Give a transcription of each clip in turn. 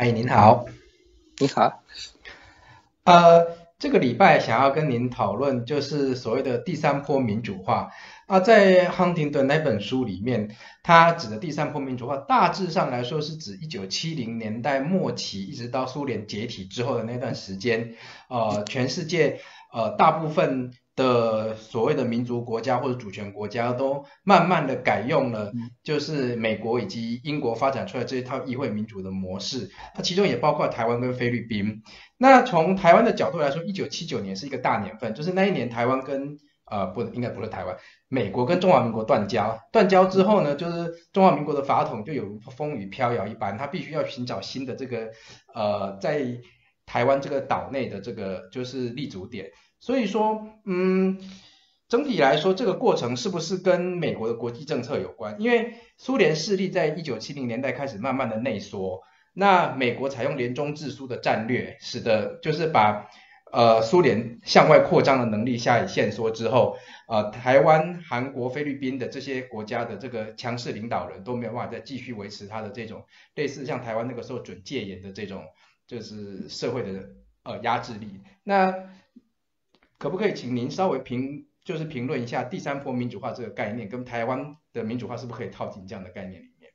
哎，您好。 你好。 这个礼拜想要跟您讨论就是所谓的第三波民主化啊，在亨廷顿那本书里面，他指的第三波民主化，大致上来说是指1970年代末期一直到苏联解体之后的那段时间，全世界大部分的所谓的民族国家或者主权国家都慢慢的改用了，就是美国以及英国发展出来这一套议会民主的模式，它其中也包括台湾跟菲律宾。那从台湾的角度来说，1979年是一个大年份，就是那一年台湾跟不应该不是台湾，美国跟中华民国断交，断交之后呢，就是中华民国的法统就有如风雨飘摇一般，它必须要寻找新的这个在台湾这个岛内的这个就是立足点。所以说整体来说这个过程是不是跟美国的国际政策有关？因为苏联势力在1970年代开始慢慢的内缩，那美国采用联中制苏的战略，使得就是把苏联向外扩张的能力加以限缩之后，台湾、韩国、菲律宾的这些国家的这个强势领导人都没有办法再继续维持他的这种类似像台湾那个时候准戒严的这种就是社会的压制力。那可不可以请您稍微评论一下第三波民主化这个概念，跟台湾的民主化是不是可以套进这样的概念里面？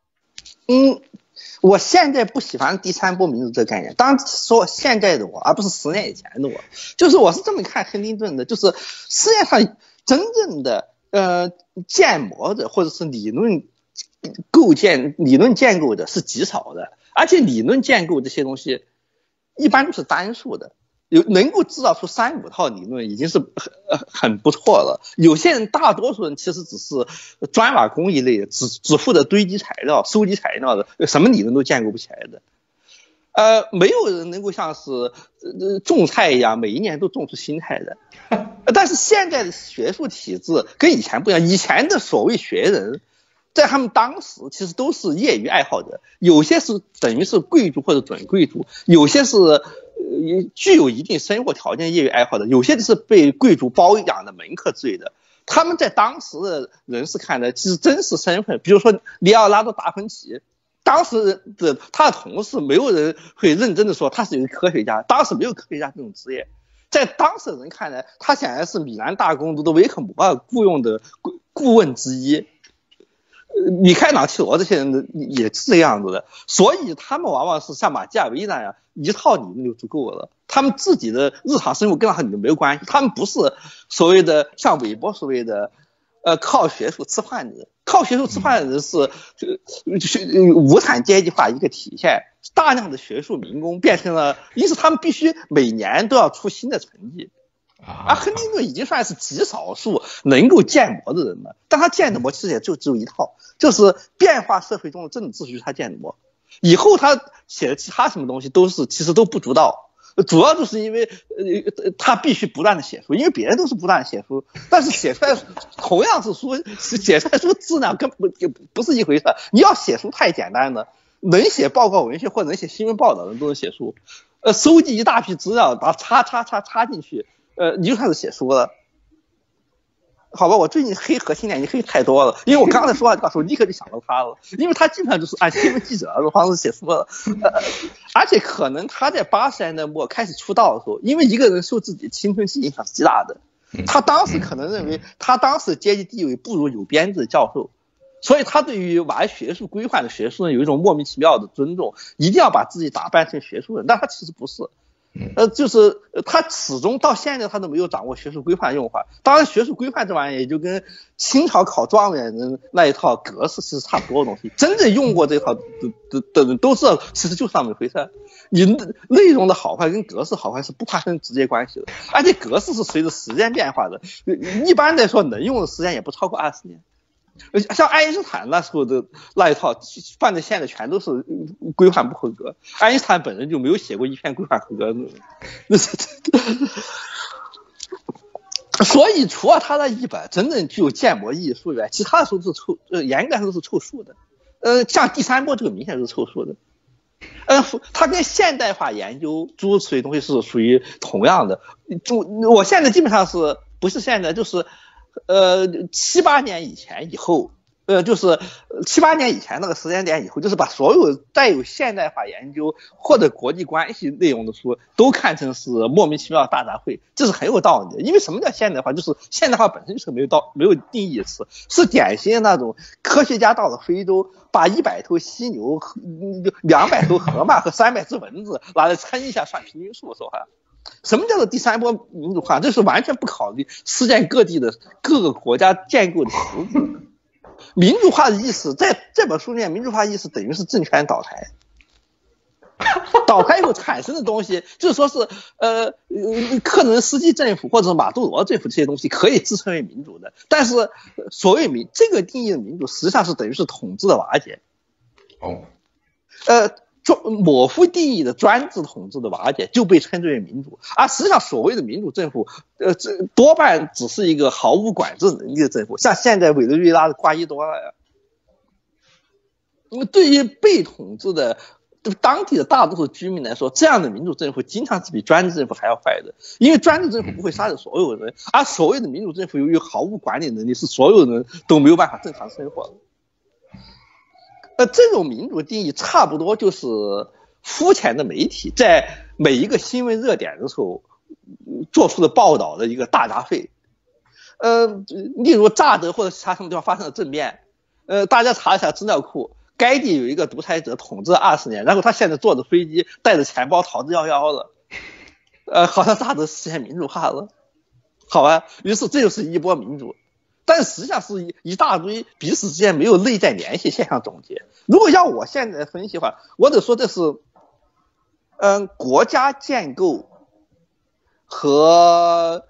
我现在不喜欢第三波民主这个概念。当然说现在的我，而不是10年以前的我，就是我是这么看亨廷顿的，就是世界上真正的建模的或者是理论建构的是极少的，而且理论建构这些东西一般都是单数的。能够制造出3-5套理论已经是很不错了。有些人，大多数人其实只是砖瓦工一类的，只负责堆积材料、收集材料的，什么理论都建构不起来的。没有人能够像是种菜一样，每一年都种出新菜的。但是现在的学术体制跟以前不一样，以前的所谓学人，在他们当时其实都是业余爱好者，有些是等于是贵族或者准贵族，有些是具有一定生活条件业余爱好的，有些是被贵族包养的门客之类的。他们在当时的人士看来，其实真实身份，比如说里奥纳多·达芬奇，当时的他的同事没有人会认真的说他是一个科学家，当时没有科学家这种职业。在当时的人看来，他显然是米兰大公督的维克摩尔雇佣的顾问之一。米开朗基罗这些人也是这样子的，所以他们往往是像马基雅维那样一套理论就足够了，他们自己的日常生活跟他理论没有关系，他们不是所谓的像韦伯所谓的靠学术吃饭的人。靠学术吃饭的人是无产阶级化一个体现，大量的学术民工变成了，因此他们必须每年都要出新的成绩。而亨廷顿已经算是极少数能够建模的人了，但他建的模其实也只有一套，就是变化社会中的政治秩序，他建的模。以后他写的其他什么东西其实都不足道，主要就是因为他必须不断的写书，因为别人都是不断的写书，但是写出来同样是书，写出来书质量根本不是一回事。你要写书太简单了，能写报告文学或者能写新闻报道的人都能写书，收集一大批资料，把它插进去。你就开始写书了，好吧？我最近黑核心链已经黑太多了，因为我刚才说话这个时候立刻就想到他了，因为他基本上就是按新闻记者的方式写书了，而且可能他在80年代末开始出道的时候，因为一个人受自己青春期影响是极大的，他当时可能认为他当时阶级地位不如有编制的教授，所以他对于玩学术规范的学术人有一种莫名其妙的尊重，一定要把自己打扮成学术人，但他其实不是。就是他始终到现在他都没有掌握学术规范用法。当然学术规范这玩意也就跟清朝考状元人那一套格式其实差不多的东西，真正用过这套的人都知道其实就是那么回事。你内容的好坏跟格式好坏是不发生直接关系的，而且格式是随着时间变化的，一般来说能用的时间也不超过20年。像爱因斯坦那时候的那一套放在现在全都是规范不合格，爱因斯坦本人就没有写过一篇规范合格的。所以除了他那一本真正具有建模意义书以外，其他的书是严格来说是凑数的。像第三波这个明显是凑数的。它跟现代化研究诸如此类东西是属于同样的。我现在基本上是不是现在就是7、8年以前以后就是7、8年以前那个时间点以后，就是把所有带有现代化研究或者国际关系内容的书都看成是莫名其妙的大杂烩，这是很有道理的。因为什么叫现代化？就是现代化本身就是没有定义词，是典型的那种科学家到了非洲，把100头犀牛、200头河马和300只蚊子拿来称一下算平均数，说话。什么叫做第三波民主化？这是完全不考虑世界各地的各个国家建构的实质。民主化的意思，在这本书里面，民主化意思等于是政权倒台。倒台以后产生的东西，就是说是克伦斯基政府或者马杜罗政府这些东西可以自称为民主的，但是所谓这个定义的民主，实际上是等于是统治的瓦解。模糊定义的专制统治的瓦解就被称之为民主，而实际上所谓的民主政府，这多半只是一个毫无管制能力的政府，像现在委内瑞拉的瓜伊多那样。那么对于被统治的当地的大多数居民来说，这样的民主政府经常是比专制政府还要坏的，因为专制政府不会杀死所有人，而所谓的民主政府由于毫无管理能力，是所有人都没有办法正常生活的。这种民主定义差不多就是肤浅的媒体在每一个新闻热点的时候做出的报道的一个大杂烩。例如乍得或者其他什么地方发生了政变，大家查一下资料库，该地有一个独裁者统治了20年，然后他现在坐着飞机带着钱包逃之夭夭了，好像乍得实现民主化了，好吧，于是这就是一波民主。但实际上是一大堆彼此之间没有内在联系现象总结。如果要我现在分析的话，我得说这是国家建构和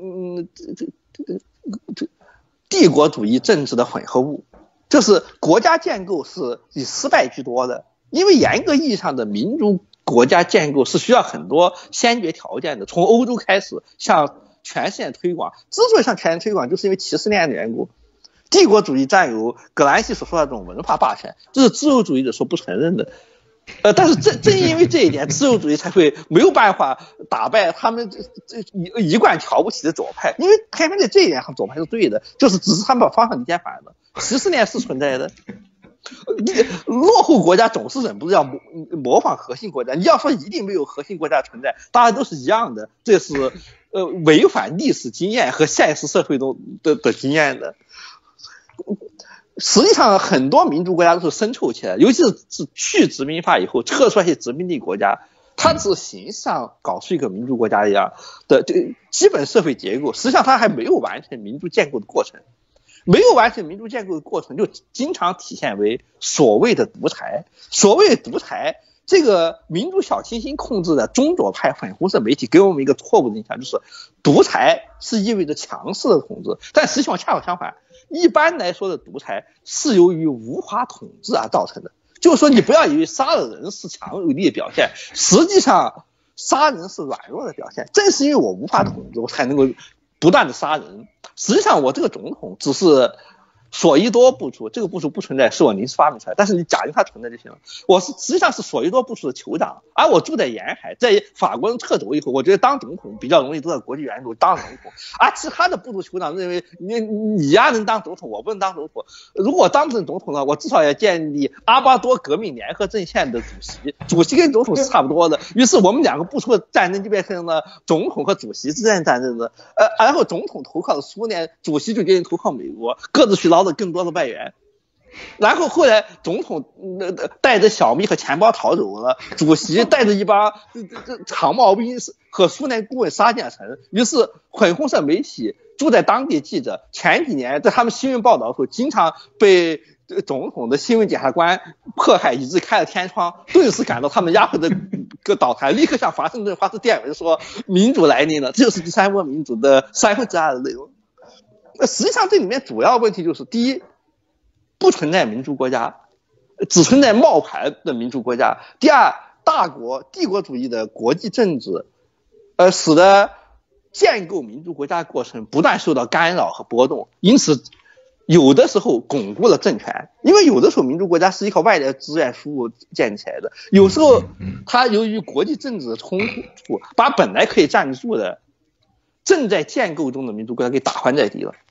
帝国主义政治的混合物。就是国家建构是以失败居多的，因为严格意义上的民主国家建构是需要很多先决条件的，从欧洲开始向全世界推广。之所以向全世界推广，就是因为歧视链的缘故。帝国主义占有葛兰西所说的这种文化霸权，这是自由主义者所不承认的。但是正因为这一点，自由主义才会没有办法打败他们一贯瞧不起的左派，因为偏偏在这一点上左派是对的，就是只是他们把方向理解反了。歧视链是存在的，落后国家总是忍不住要模仿核心国家。你要说一定没有核心国家存在，大家都是一样的，这是违反历史经验和现实社会中的经验的。实际上很多民主国家都是生臭起来，尤其是去殖民化以后撤出来一些殖民地国家，它只是形式上搞出一个民主国家一样的基本社会结构，实际上它还没有完成民主建构的过程。没有完成民主建构的过程，就经常体现为所谓的独裁。所谓独裁，这个民主小清新控制的中左派粉红色媒体给我们一个错误的印象，就是独裁是意味着强势的统治，但实际上恰好相反。一般来说的独裁是由于无法统治而造成的，就是说你不要以为杀了人是强有力的表现，实际上杀人是软弱的表现。正是因为我无法统治，我才能够不断的杀人。实际上我这个总统只是索伊多部署，这个部署不存在，是我临时发明出来，但是你假定它存在就行了。我实际上是索伊多部署的酋长，而我住在沿海，在法国人撤走以后，我觉得当总统比较容易得到国际援助，当总统。而其他的部署酋长认为你呀能当总统，我不能当总统。如果我当不成总统呢，我至少要建立阿巴多革命联合阵线的主席跟总统是差不多的。于是我们两个部署的战争就变成了总统和主席之间战争的。然后总统投靠了苏联，主席就决定投靠美国，各自去捞更多的外援。然后后来总统带着小米和钱包逃走了，主席带着一帮长帽兵和苏联顾问杀进城。于是粉红色媒体住在当地记者前几年在他们新闻报道的时候，经常被总统的新闻检察官迫害，以致开了天窗，顿时感到他们压迫的倒台，立刻向华盛顿发出电文说民主来临了。这就是第三波民主的2/3的内容。实际上这里面主要问题就是，第一，不存在民主国家，只存在冒牌的民主国家。第二，大国帝国主义的国际政治使得建构民主国家的过程不断受到干扰和波动，因此有的时候巩固了政权。因为有的时候民主国家是依靠外来资源输入建立起来的，有时候它由于国际政治的冲突，把本来可以站得住的正在建构中的民主国家给打翻在地了。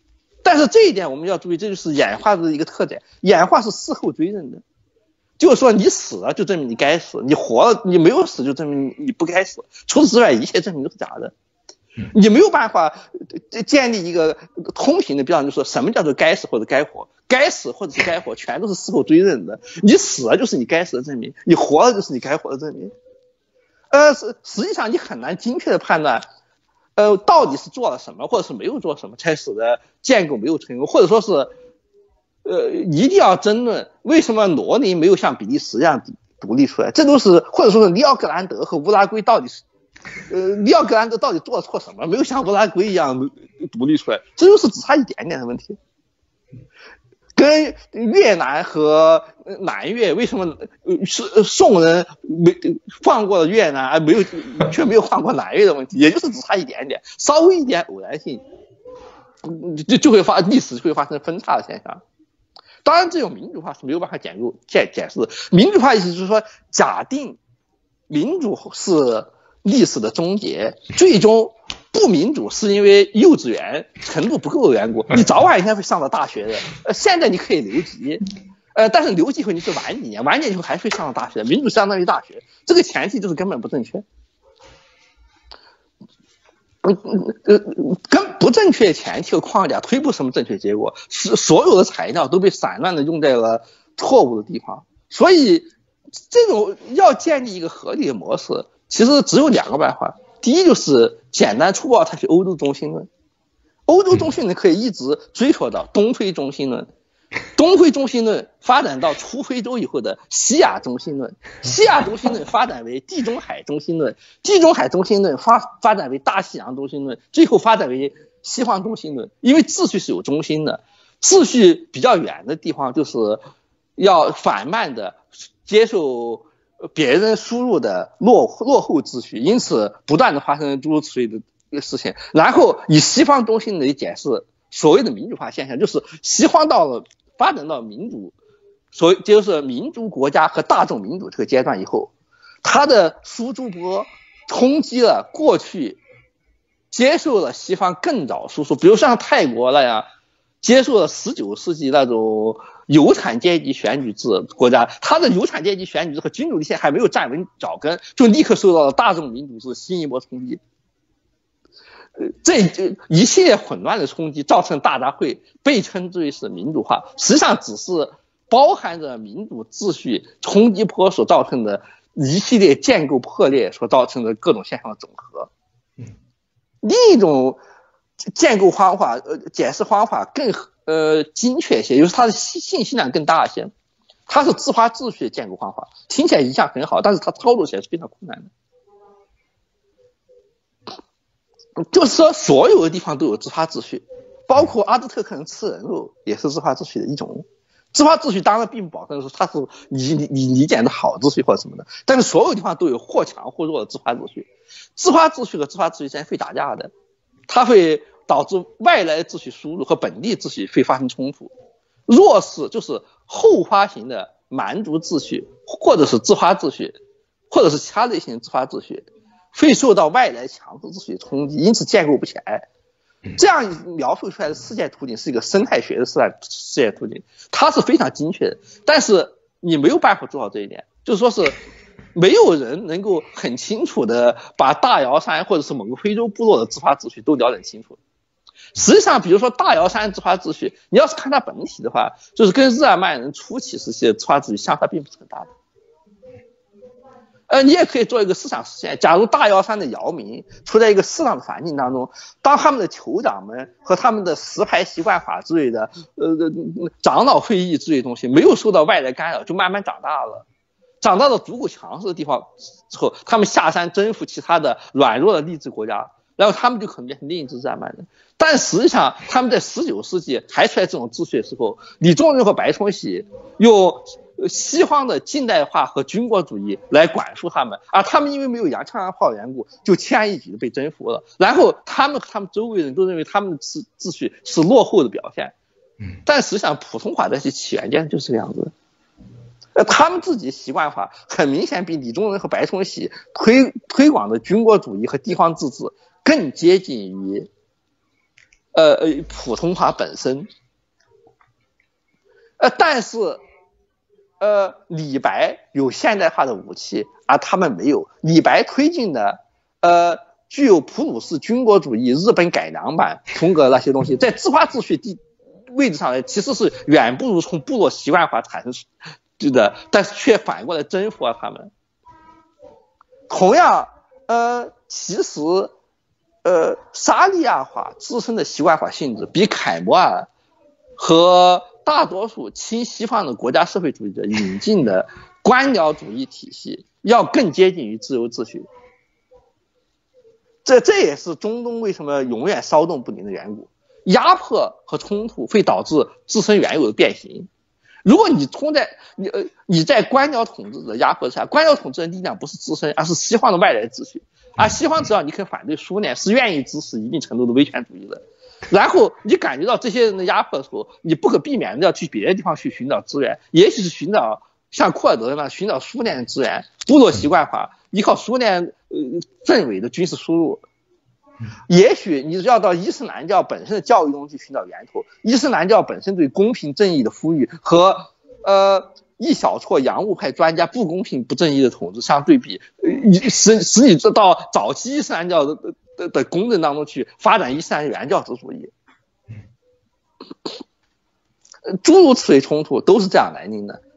但是这一点我们要注意，这就是演化的一个特点，演化是事后追认的。就是说你死了就证明你该死，你活了你没有死就证明你不该死，除此之外一切证明都是假的。你没有办法建立一个通行的标准，就是说什么叫做该死或者该活，该死或者是该活全都是事后追认的。你死了就是你该死的证明，你活了就是你该活的证明。实际上你很难精确的判断到底是做了什么或者是没有做什么才使得建构没有成功，或者说是一定要争论为什么罗林没有像比利时这样独立出来，这都是或者说是里奥格兰德和乌拉圭到底是里奥格兰德到底做错什么，没有像乌拉圭一样独立出来，这就是只差一点点的问题。跟越南和南越为什么是宋人没放过了越南而却没有放过南越的问题，也就是只差一点点，稍微一点偶然性就会历史就会发生分叉的现象。当然这种民主化是没有办法解释的。民主化意思就是说假定民主是历史的终结，最终不民主是因为幼稚园程度不够的缘故，你早晚应该会上到大学的。现在你可以留级，但是留级后你是晚几年以后还会上到大学，民主相当于大学，这个前提就是根本不正确。跟不正确前提和框架推不什么正确结果，是所有的材料都被散乱的用在了错误的地方。所以这种要建立一个合理的模式，其实只有两个办法。第一就是简单粗暴采取欧洲中心论，欧洲中心论可以一直追溯到东非中心论，东非中心论发展到出非洲以后的西亚中心论，西亚中心论发展为地中海中心论，地中海中心论发展为大西洋中心论，最后发展为西方中心论。因为秩序是有中心的，秩序比较远的地方就是要缓慢的接受别人输入的落后秩序，因此不断的发生诸如此类的事情。然后以西方中心来解释所谓的民主化现象，就是西方发展到民主，就是民主国家和大众民主这个阶段以后，它的输出波冲击了过去接受了西方更早输出，比如像泰国那样接受了19世纪那种有产阶级选举制国家，它的有产阶级选举制和君主立宪还没有站稳脚跟，就立刻受到了大众民主制新一波冲击。这一系列混乱的冲击造成大杂烩，被称之为是民主化，实际上只是包含着民主秩序冲击波所造成的一系列建构破裂所造成的各种现象的总和。另一种建构方法解释方法更精确一些，就是它的信息量更大一些，它是自发秩序的建构方法，听起来一向很好，但是它操作起来是非常困难的。就是说所有的地方都有自发秩序，包括阿兹特克人吃人肉也是自发秩序的一种。自发秩序当然并不保证说它是你理解的好秩序或者什么的，但是所有地方都有或强或弱的自发秩序。自发秩序和自发秩序之间会打架的，它会导致外来秩序输入和本地秩序会发生冲突。弱势就是后发型的蛮族秩序，或者是自发秩序，或者是其他类型的自发秩序，会受到外来强制秩序的冲击，因此建构不起来。这样描述出来的世界图景是一个生态学的世界图景，它是非常精确的，但是你没有办法做到这一点，就是说是没有人能够很清楚的把大瑶山或者是某个非洲部落的自发秩序都了解清楚。实际上比如说大瑶山自发秩序，你要是看它本体的话，就是跟日耳曼人初期时期的自发秩序相差并不是很大的。你也可以做一个思想实验，假如大瑶山的瑶民处在一个适当的环境当中，当他们的酋长们和他们的石牌习惯法之类的长老会议之类的东西没有受到外来干扰，就慢慢长大了，长到了足够强势的地方之后，他们下山征服其他的软弱的励志国家，然后他们就可能变成另一支日耳曼人。但实际上他们在19世纪还出来这种秩序的时候，李宗仁和白崇禧用西方的近代化和军国主义来管束他们，而他们因为没有洋枪洋炮的缘故，就轻而易举的被征服了。然后他们和他们周围人都认为他们的秩序是落后的表现，但实际上普通法的起源就是这个样子。他们自己习惯法很明显比李宗仁和白崇禧推广的军国主义和地方自治更接近于普通话本身。但是李白有现代化的武器，而他们没有。李白推进的具有普鲁士军国主义日本改良版风格那些东西，在自发秩序位置上来其实是远不如从部落习惯化产生的，但是却反过来征服了他们。同样其实沙利亚化自身的习惯化性质比凯末尔和大多数亲西方的国家社会主义者引进的官僚主义体系要更接近于自由秩序。这也是中东为什么永远骚动不宁的缘故。压迫和冲突会导致自身原有的变形。如果你在官僚统治的压迫下，官僚统治的力量不是自身，而是西方的外来秩序。而西方只要你肯反对苏联，是愿意支持一定程度的威权主义的。然后你感觉到这些人的压迫的时候，你不可避免的要去别的地方去寻找资源，也许是寻找像库尔德那样寻找苏联的资源，部落习惯化，依靠苏联政委的军事输入。也许你要到伊斯兰教本身的教育中去寻找源头，伊斯兰教本身对公平正义的呼吁和一小撮洋务派专家不公平不正义的统治相对比，使你到早期伊斯兰教的公正当中去发展伊斯兰原教旨主义，诸如此类冲突都是这样来临的。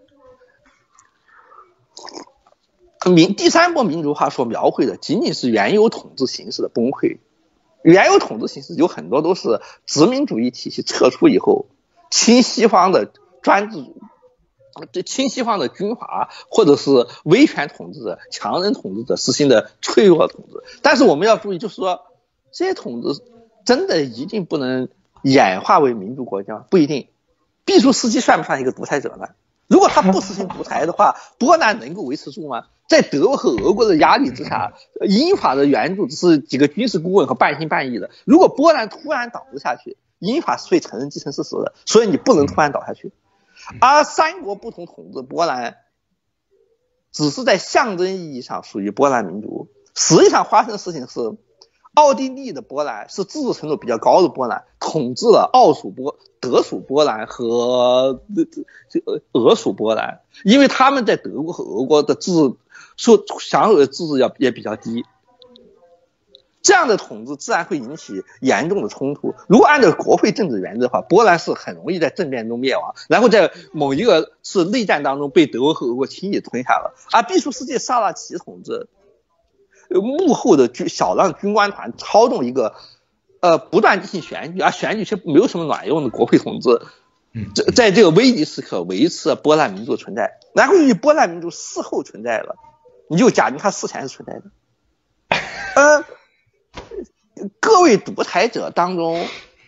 第三波民主化所描绘的仅仅是原有统治形式的崩溃。原有统治形式有很多都是殖民主义体系撤出以后，亲西方的专制、亲西方的军阀或者是威权统治者、强人统治者实行的脆弱统治。但是我们要注意，就是说这些统治真的一定不能演化为民主国家，不一定。毕舒斯基算不算一个独裁者呢？如果他不实行独裁的话，波兰能够维持住吗？在德国和俄国的压力之下，英法的援助只是几个军事顾问和半信半疑的。如果波兰突然倒了下去，英法是会承认既成事实的，所以你不能突然倒下去。而三国不同统治波兰，只是在象征意义上属于波兰民族，实际上发生的事情是，奥地利的波兰是自治程度比较高的波兰，统治了德属波兰和俄属波兰，因为他们在德国和俄国的享有的自治也比较低，这样的统治自然会引起严重的冲突。如果按照国会政治原则的话，波兰是很容易在政变中灭亡，然后在某一个是内战当中被德国和俄国轻易吞下了。而毕舒斯基萨拉奇统治幕后的小浪军官团操纵一个不断进行选举，而选举却没有什么卵用的国会统治，在这个危急时刻维持了波兰民族的存在。然后由于波兰民族事后存在了，你就假定它事前是存在的。各位独裁者当中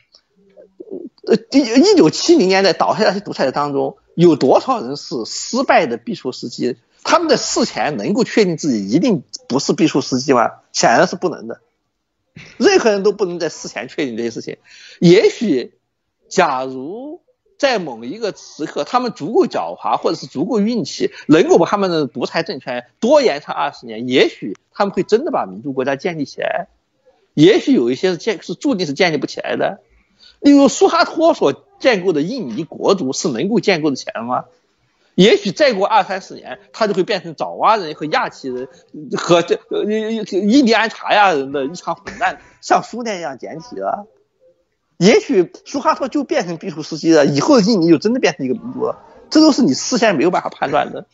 ，1970年代倒下那些独裁者当中，有多少人是失败的毕舒斯基？他们的事前能够确定自己一定不是毕舒斯基吗？显然是不能的。任何人都不能在事前确定这些事情。也许假如在某一个时刻他们足够狡猾或者是足够运气，能够把他们的独裁政权多延长20年，也许他们会真的把民主国家建立起来。也许有一些是注定是建立不起来的，例如苏哈托所建构的印尼国族是能够建构的起来吗？也许再过20-30年，他就会变成爪哇人和亚齐人和印第安查亚人的一场混战，像苏联一样解体了。也许苏哈托就变成毕舒斯基了，以后的印尼就真的变成一个民族了。这都是你事先没有办法判断的。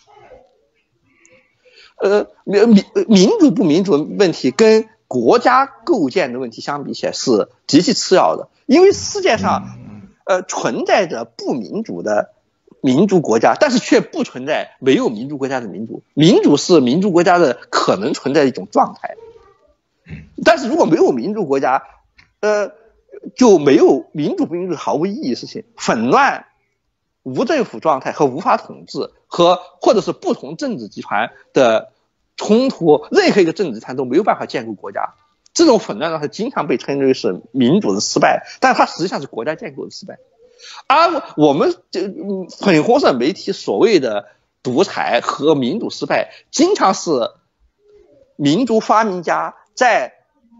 民主不民主的问题跟国家构建的问题相比起来是极其次要的，因为世界上存在着不民主的民族国家，但是却不存在没有民主国家的民主。民主是民主国家的可能存在的一种状态，但是如果没有民主国家，就没有民主不民主毫无意义的事情。纷乱、无政府状态和无法统治或者是不同政治集团的冲突，任何一个政治集团都没有办法建构国家。这种混乱状态经常被称之为是民主的失败，但是它实际上是国家建构的失败。而我们粉红色媒体所谓的独裁和民主失败，经常是民族发明家在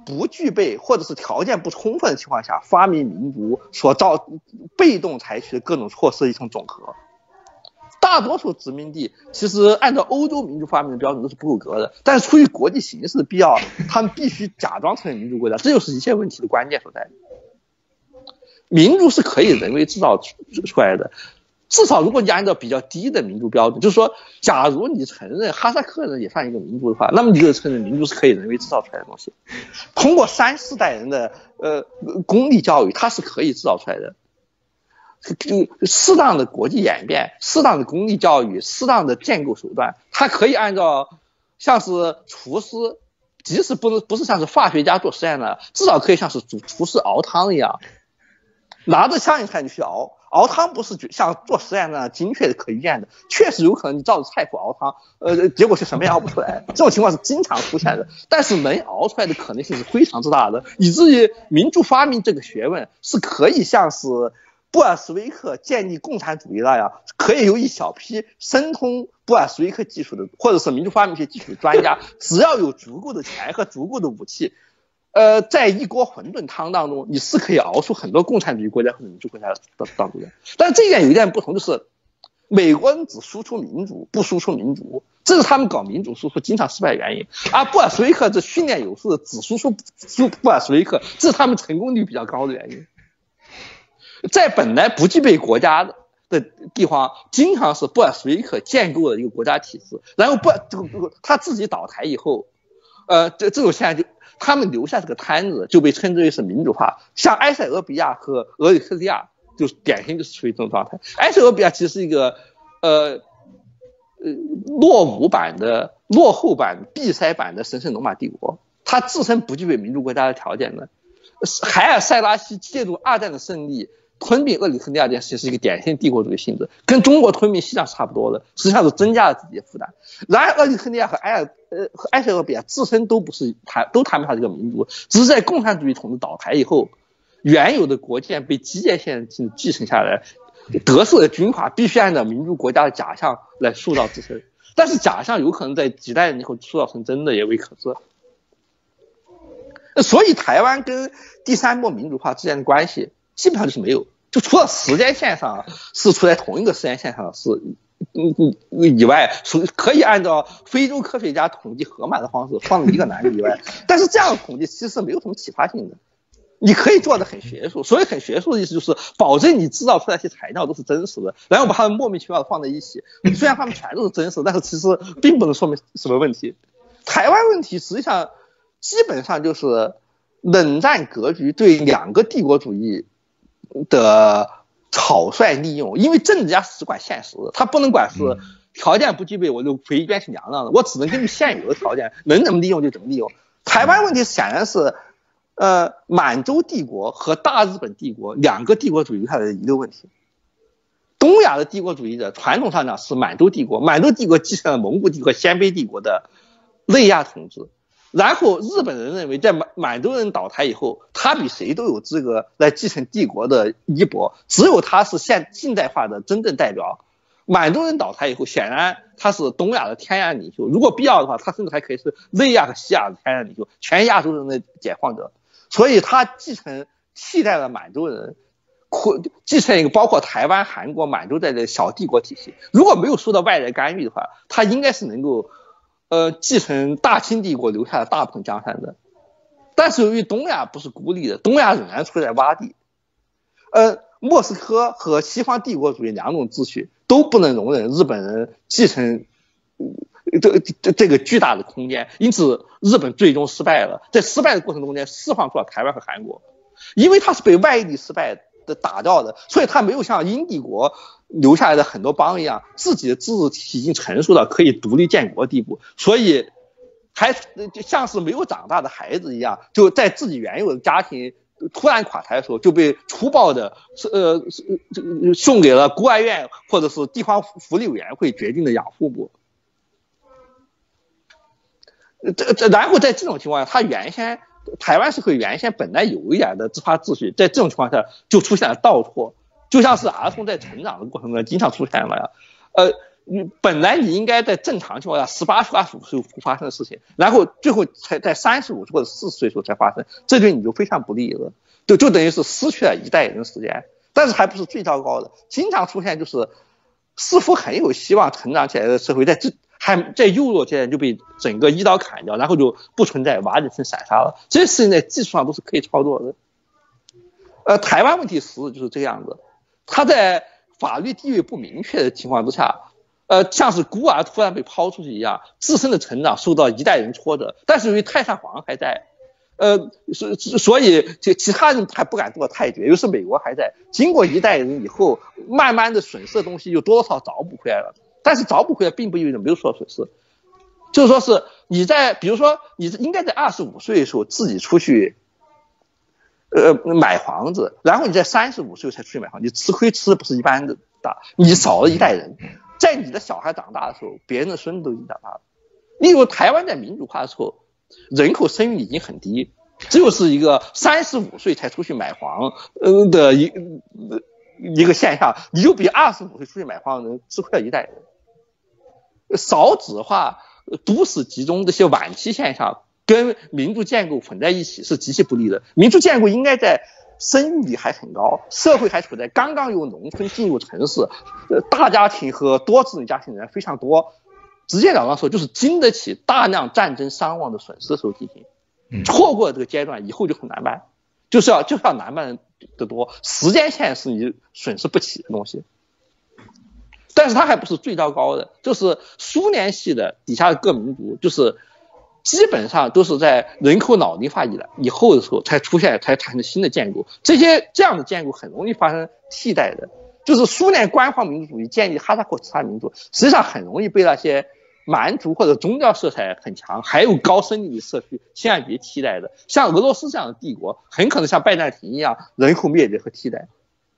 不具备或者是条件不充分的情况下发明民族所被动采取的各种措施的一种总和。大多数殖民地其实按照欧洲民主发明的标准都是不够格的，但是出于国际形势的必要，他们必须假装成为民主国家，这就是一切问题的关键所在。民主是可以人为制造出来的，至少如果你按照比较低的民主标准，就是说假如你承认哈萨克人也算一个民族的话，那么你就承认民主是可以人为制造出来的东西。通过3、4代人的公立教育，它是可以制造出来的。适当的国际演变，适当的公立教育，适当的建构手段，它可以按照像是厨师，即使不是像是化学家做实验的，至少可以像是厨师熬汤一样，拿着香烟菜就去熬汤，不是像做实验那样精确的可预见的，确实有可能你照着菜谱熬汤，结果是什么也熬不出来，这种情况是经常出现的，但是能熬出来的可能性是非常之大的，以至于民主发明这个学问是可以像是布尔什维克建立共产主义那样，可以有一小批深通布尔什维克技术的或者是民主发明学技术的专家，只要有足够的钱和足够的武器，在一锅馄饨汤当中，你是可以熬出很多共产主义国家或者民主国家当中的。但这一点有一点不同，就是美国人只输出民主，不输出民族，这是他们搞民主输出经常失败的原因。而布尔什维克这训练有素的只输出布尔什维克，这是他们成功率比较高的原因。在本来不具备国家的地方，经常是布尔什维克建构了一个国家体制，然后他自己倒台以后，这种现象就他们留下这个摊子就被称之为是民主化。像埃塞俄比亚和俄里克利亚就典型就是处于这种状态。埃塞俄比亚其实是一个落伍版的落后版闭塞版的神圣罗马帝国，它自身不具备民主国家的条件的。海尔塞拉西借助2战的胜利吞并厄里克利亚这件事情是一个典型帝国主义性质，跟中国吞并西藏是差不多的，实际上是增加了自己的负担。然而厄里克利亚和埃塞俄比亚自身都谈不上这个民族，只是在共产主义统治倒台以后，原有的国建被机械性继承下来，得势的军阀必须按照民主国家的假象来塑造自身，但是假象有可能在几代人以后塑造成真的也未可知。所以台湾跟第3波民主化之间的关系基本上就是没有，就除了时间线上是处在同一个时间线上是以外，可以按照非洲科学家统计河马的方式放一个男的以外，但是这样的统计其实没有什么启发性的。你可以做得很学术，所以很学术的意思就是保证你制造出来一些材料都是真实的，然后把它们莫名其妙的放在一起，虽然它们全都是真实的，但是其实并不能说明什么问题。台湾问题实际上基本上就是冷战格局对2个帝国主义的草率利用，因为政治家只管现实，他不能管是条件不具备我就回一边去娘了，我只能根据现有的条件能怎么利用就怎么利用。台湾问题显然是满洲帝国和大日本帝国2个帝国主义留下来的遗留问题。东亚的帝国主义者传统上讲是满洲帝国，满洲帝国继承了蒙古帝国、鲜卑帝国的内亚统治，然后日本人认为在满洲人倒台以后，他比谁都有资格来继承帝国的衣钵，只有他是近代化的真正代表。满洲人倒台以后，显然他是东亚的天然领袖，如果必要的话，他甚至还可以是内亚和西亚的天然领袖，全亚洲人的解放者。所以他替代了满洲人，继承一个包括台湾、韩国、满洲在内的小帝国体系。如果没有受到外来干预的话，他应该是能够继承大清帝国留下的大部分江山的。但是由于东亚不是孤立的，东亚仍然处在洼地，莫斯科和西方帝国主义2种秩序都不能容忍日本人继承这个巨大的空间，因此日本最终失败了，在失败的过程中间释放出了台湾和韩国，因为它是被外力失败的打掉的，所以它没有像英帝国留下来的很多邦一样，自己的自治体系已经成熟到可以独立建国的地步，所以还像是没有长大的孩子一样，就在自己原有的家庭突然垮台的时候，就被粗暴的送给了孤儿院或者是地方福利委员会决定的养父母。然后在这种情况下，台湾社会原先本来有一点的执法秩序，在这种情况下就出现了倒错，就像是儿童在成长的过程中经常出现了呀。 本来你应该在正常情况下18岁、25岁发生的事情，然后最后才在35岁或者40岁的时候才发生，这对你就非常不利了，就等于是失去了一代人的时间。但是还不是最糟糕的，经常出现就是似乎很有希望成长起来的社会，还在幼弱阶段就被整个一刀砍掉，然后就不存在，瓦解成散沙了。这些事情在技术上都是可以操作的。台湾问题实质就是这样子，他在法律地位不明确的情况之下，像是孤儿突然被抛出去一样，自身的成长受到一代人挫折，但是由于太上皇还在，所以其他人还不敢做太绝，尤其是美国还在，经过一代人以后，慢慢的损失的东西又多少找补回来了，但是找补回来并不意味着没有所损失，就是说是比如说你应该在25岁的时候自己出去买房子，然后你在35岁才出去买房，你吃亏吃的不是一般的大，你少了一代人，在你的小孩长大的时候，别人的孙子都已经长大了。例如台湾在民主化的时候，人口生育已经很低，只有是一个35岁才出去买房的一个现象，你就比25岁出去买房的人吃亏了一代人。少子化、都市集中这些晚期现象跟民主建构混在一起是极其不利的。民主建构应该在生育率还很高，社会还处在刚刚由农村进入城市，大家庭和多子女家庭的人非常多，直截了当说就是经得起大量战争伤亡的损失的时候进行，错过这个阶段以后就很难办，就是要难办的多，时间线是你损失不起的东西。但是它还不是最糟糕的，就是苏联系的底下的各民族，就是基本上都是在人口老龄化以后的时候才产生新的建构，这样的建构很容易发生替代的，就是苏联官方民族主义建立哈萨克其他民族，实际上很容易被那些蛮族或者宗教色彩很强还有高生育率社区千万别替代的，像俄罗斯这样的帝国很可能像拜占庭一样人口灭绝和替代。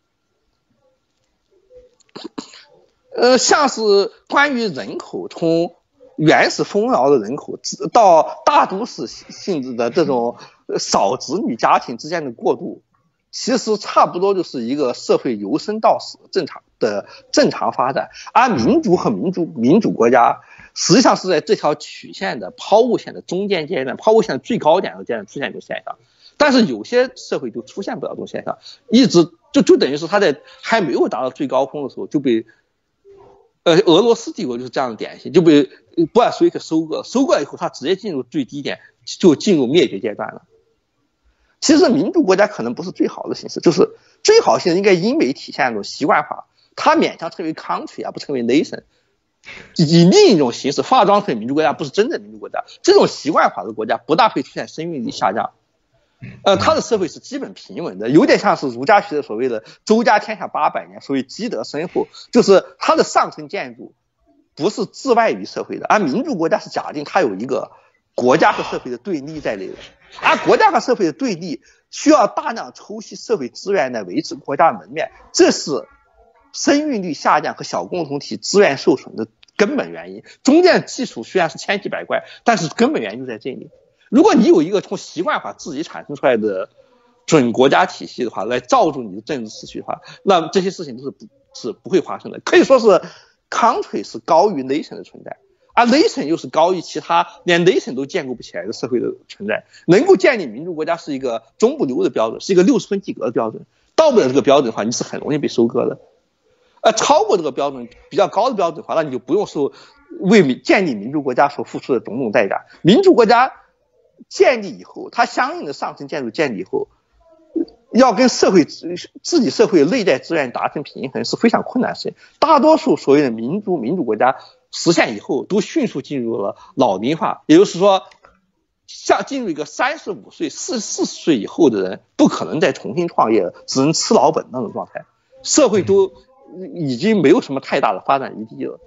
像是关于人口从原始丰饶的人口到大都市性质的这种少子女家庭之间的过渡，其实差不多就是一个社会由生到死正常发展，而民主和民主国家实际上是在这条曲线的抛物线的中间阶段，抛物线的最高点的阶段出现这种现象，但是有些社会就出现不了这种现象，一直就等于是他在还没有达到最高峰的时候就被俄罗斯帝国就是这样的典型，就被布尔什维克收割了以后，他直接进入最低点，就进入灭绝阶段了。其实民主国家可能不是最好的形式，就是最好的形式应该因为体现那种习惯化，它勉强称为 country 而不称为 nation， 以另一种形式化妆成民主国家，不是真正民主国家。这种习惯化的国家不大会出现生育率下降，它的社会是基本平稳的，有点像是儒家学的所谓的周家天下800年，所谓积德深厚，就是它的上层建筑不是自外于社会的，而民主国家是假定它有一个国家和社会的对立在内的，而国家和社会的对立需要大量抽吸社会资源来维持国家的门面，这是生育率下降和小共同体资源受损的根本原因。中间的技术虽然是千奇百怪，但是根本原因就在这里。如果你有一个从习惯法自己产生出来的准国家体系的话，来罩住你的政治秩序的话，那这些事情都是不会发生的。可以说是 country 是高于 nation 的存在，而 nation 又是高于其他连 nation 都建构不起来的社会的存在。能够建立民主国家是一个中不溜的标准，是一个60分及格的标准，到不了这个标准的话，你是很容易被收割的。超过这个标准比较高的标准的话，那你就不用受为建立民主国家所付出的种种代价。民主国家建立以后，它相应的上层建筑建立以后，要跟自己社会内在资源达成平衡是非常困难的事情。大多数所谓的民主国家实现以后，都迅速进入了老龄化，也就是说，像进入一个35岁、40岁以后的人，不可能再重新创业了，只能吃老本那种状态，社会都已经没有什么太大的发展余地了。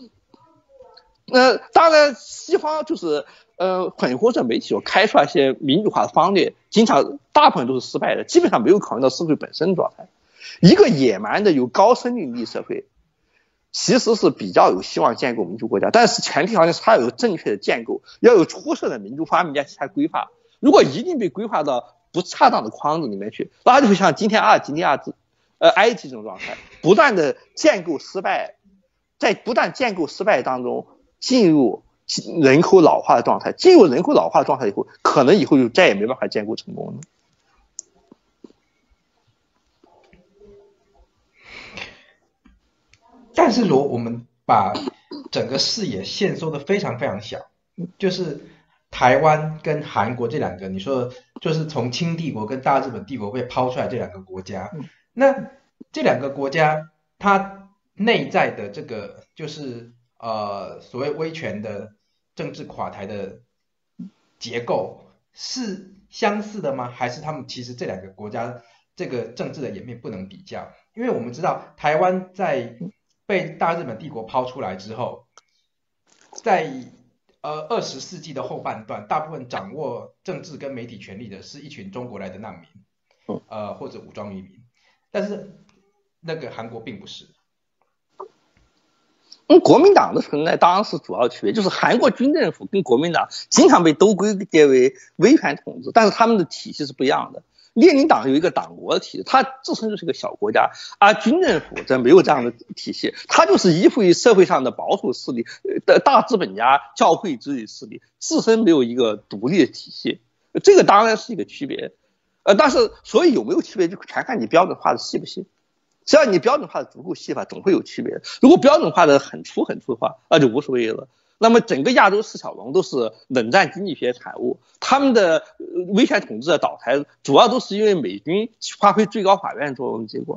当然，西方就是混合着媒体所开出来一些民主化的方略，大部分都是失败的，基本上没有考虑到社会本身的状态。一个野蛮的有高生育率社会，其实是比较有希望建构民主国家，但是前提条件是它有正确的建构，要有出色的民主发明家才规划。如果一定被规划到不恰当的框子里面去，那就会像今天阿尔及利亚埃及这种状态，不断的建构失败， 在不断建构失败当中进入人口老化的状态，进入人口老化的状态以后，可能以后就再也没办法建构成功了。 但是如果我们把整个视野限缩的非常非常小，就是台湾跟韩国这两个，你说就是从清帝国跟大日本帝国被抛出来这两个国家，那这两个国家它内在的这个就是所谓威权的政治垮台的结构是相似的吗？还是他们其实这两个国家这个政治的演变不能比较？因为我们知道台湾在被大日本帝国抛出来之后，在20世纪的后半段，大部分掌握政治跟媒体权力的是一群中国来的难民，或者武装移民，但是那个韩国并不是。 国民党的存在当然是主要区别，就是韩国军政府跟国民党经常被都归结为威权统治，但是他们的体系是不一样的。列宁党有一个党国的体系，它自身就是一个小国家，而军政府则没有这样的体系，它就是依附于社会上的保守势力的大资本家、教会之类势力，自身没有一个独立的体系，这个当然是一个区别。但是所以有没有区别，就全看你标准化的细不细。只要你标准化的足够细吧，总会有区别。如果标准化的很粗的话，那就无所谓了。那么整个亚洲四小龙都是冷战经济学产物，他们的威权统治的倒台主要都是因为美军发挥最高法院作用的结果。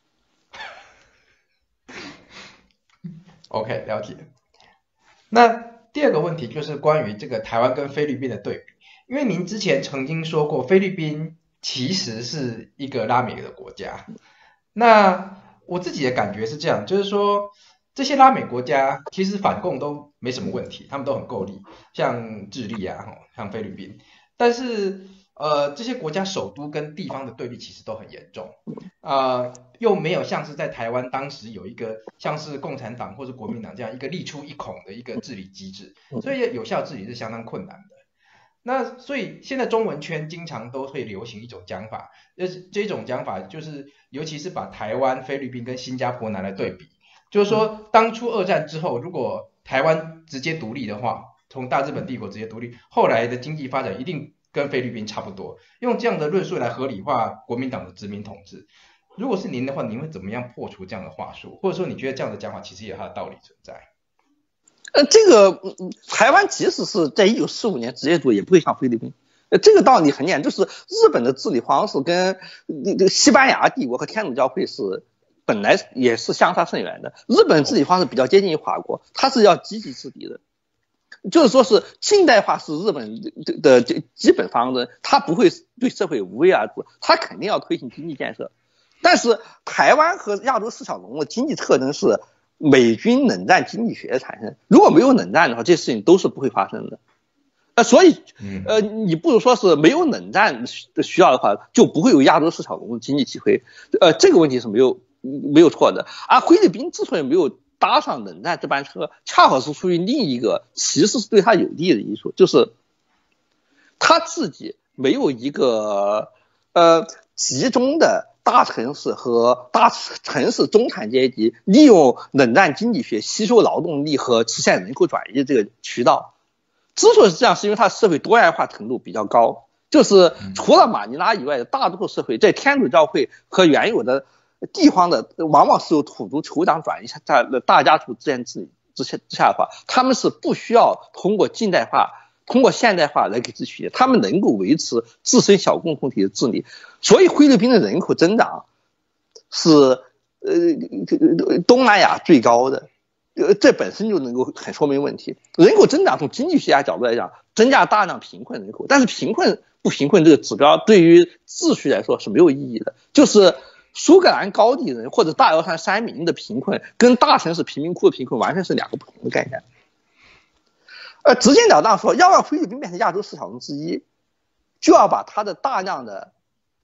OK， 了解。那第二个问题就是关于这个台湾跟菲律宾的对比，因为您之前曾经说过菲律宾其实是一个拉美的国家，那我自己的感觉是这样，就是说这些拉美国家其实反共都没什么问题，他们都很够力，像智利啊，像菲律宾，但是这些国家首都跟地方的对立其实都很严重，又没有像是在台湾当时有一个像是共产党或是国民党这样一个力出一孔的一个治理机制，所以有效治理是相当困难的。那所以现在中文圈经常都会流行一种讲法，这种讲法就是尤其是把台湾、菲律宾跟新加坡拿来对比，就是说当初二战之后，如果台湾直接独立的话，从大日本帝国直接独立，后来的经济发展一定跟菲律宾差不多，用这样的论述来合理化国民党的殖民统治。如果是您的话，您会怎么样破除这样的话术？或者说你觉得这样的讲法其实也有它的道理存在？ 这个台湾即使是在1945年直接独立，也不会像菲律宾。这个道理很简单，就是日本的治理方式跟西班牙帝国和天主教会是本来也是相差甚远的。日本治理方式比较接近于法国，它是要积极治理的，就是说是近代化是日本的基本方针，它不会对社会无为而治，它肯定要推行经济建设。但是台湾和亚洲四小龙的经济特征是美军冷战经济学的产生，如果没有冷战的话，这些事情都是不会发生的。所以你不如说是没有冷战的需要的话，就不会有亚洲四小龙的经济起飞。这个问题是没有错的。而菲律宾之所以没有搭上冷战这班车，恰好是出于另一个其实是对他有利的因素，就是他自己没有一个集中的大城市和大城市中产阶级利用冷战经济学吸收劳动力和实现人口转移的这个渠道。之所以是这样，是因为它社会多元化程度比较高，就是除了马尼拉以外的大多数社会，在天主教会和原有的地方的往往是由土族酋长转移下的大家族之间之下的话，他们是不需要通过近代化、通过现代化来给自取的，他们能够维持自身小共同体的治理。所以菲律宾的人口增长是东南亚最高的。这本身就能够很说明问题。人口增长从经济学家角度来讲，增加大量贫困人口，但是贫困不贫困这个指标对于秩序来说是没有意义的。就是苏格兰高地人或者大瑶山山民的贫困，跟大城市贫民窟的贫困完全是两个不同的概念。直截了当说，要让菲律宾变成亚洲四小龙之一，就要把它的大量的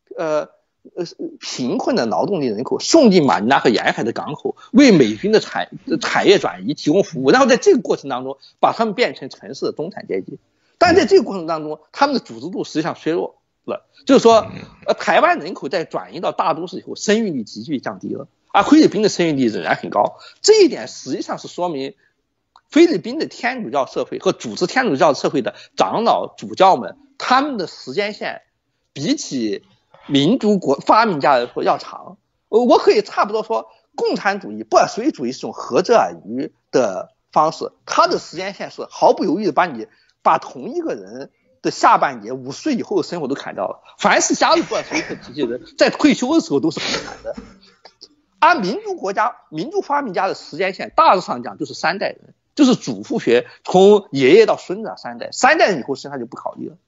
贫困的劳动力人口送进马尼拉和沿海的港口，为美军的产业转移提供服务，然后在这个过程当中把他们变成城市的中产阶级。但在这个过程当中，他们的组织度实际上削弱了，就是说台湾人口在转移到大都市以后，生育率急剧降低了， 而菲律宾的生育率仍然很高。这一点实际上是说明菲律宾的天主教社会和组织天主教社会的长老主教们，他们的时间线比起民族国发明家来说要长。我可以差不多说，共产主义、布尔什维主义是种合则而渔的方式，它的时间线是毫不犹豫的把同一个人的下半截50岁以后的生活都砍掉了。凡是加入布尔什维克体系的人，在退休的时候都是很惨的。而民族国家、民族发明家的时间线，大致上讲就是3代人，就是祖父学从爷爷到孙子3代，3代人以后实际上就不考虑了。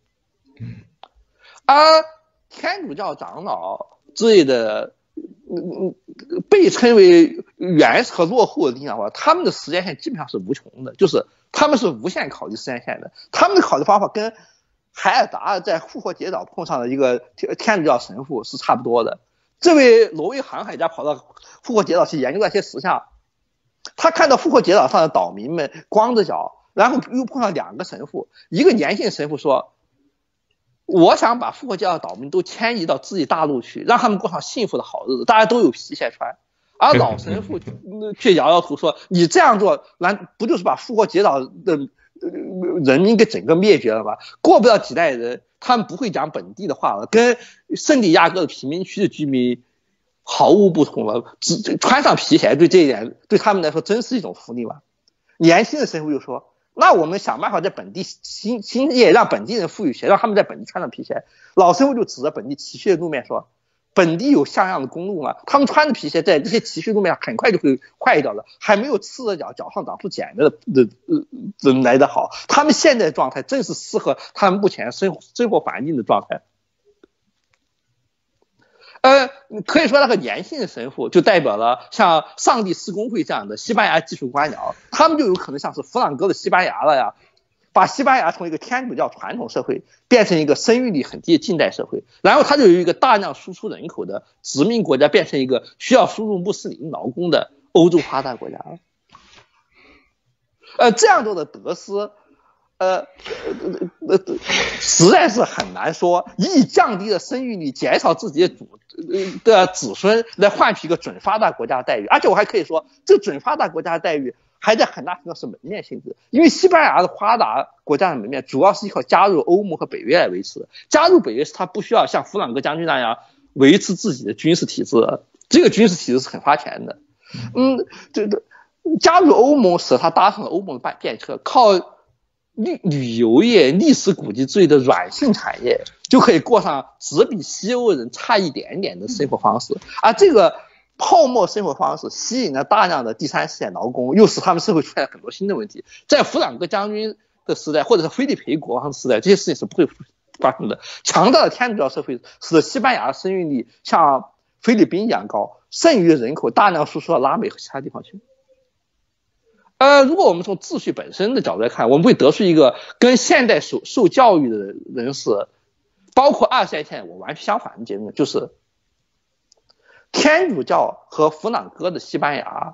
而天主教长老之类的，被称为原始和落后的力量的话，他们的时间线基本上是无穷的，就是他们是无限考虑时间线的。他们的考虑方法跟海尔达在复活节岛碰上的一个天主教神父是差不多的。这位挪威航海家跑到复活节岛去研究那些石像，他看到复活节岛上的岛民们光着脚，然后又碰上2个神父，一个年轻的神父说，我想把复活节岛岛民都迁移到自己大陆去，让他们过上幸福的好日子，大家都有皮鞋穿。而老神父却摇摇头说，你这样做不就是把复活节岛的人民给整个灭绝了吗？过不了几代人，他们不会讲本地的话了，跟圣地亚哥的贫民区的居民毫无不同了。穿上皮鞋对这一点对他们来说真是一种福利吧。年轻的神父就说，那我们想办法在本地兴业，让本地人富裕些，让他们在本地穿上皮鞋。老神父就指着本地崎岖的路面说，本地有像样的公路吗？他们穿着皮鞋在这些崎岖路面很快就会坏掉了，还没有赤着脚上长出茧的人来得好。他们现在的状态正是适合他们目前生活环境的状态。可以说那个年轻的神父就代表了像上帝施工会这样的西班牙技术官僚，他们就有可能像是弗朗哥的西班牙了呀，把西班牙从一个天主教传统社会变成一个生育率很低的近代社会，然后他就由一个大量输出人口的殖民国家变成一个需要输入穆斯林劳工的欧洲发达国家了。这样做的得失实在是很难说，以降低了生育率，减少自己的子孙来换取一个准发达国家的待遇。而且我还可以说，这准发达国家的待遇还在很大程度上是门面性质，因为西班牙的发达国家的门面主要是依靠加入欧盟和北约来维持。加入北约是他不需要像弗朗哥将军那样维持自己的军事体制，这个军事体制是很花钱的。加入欧盟使他搭上了欧盟的便车，靠旅游业、历史古迹之类的软性产业就可以过上只比西欧人差一点点的生活方式。而这个泡沫生活方式吸引了大量的第三世界劳工，又使他们社会出现很多新的问题。在弗朗哥将军的时代，或者是菲利培国王的时代，这些事情是不会发生的。强大的天主教社会使得西班牙的生育率像菲律宾一样高，剩余的人口大量输出到拉美和其他地方去。如果我们从秩序本身的角度来看，我们会得出一个跟现代受教育的人士，包括2线线我完全相反的结论，就是天主教和弗朗哥的西班牙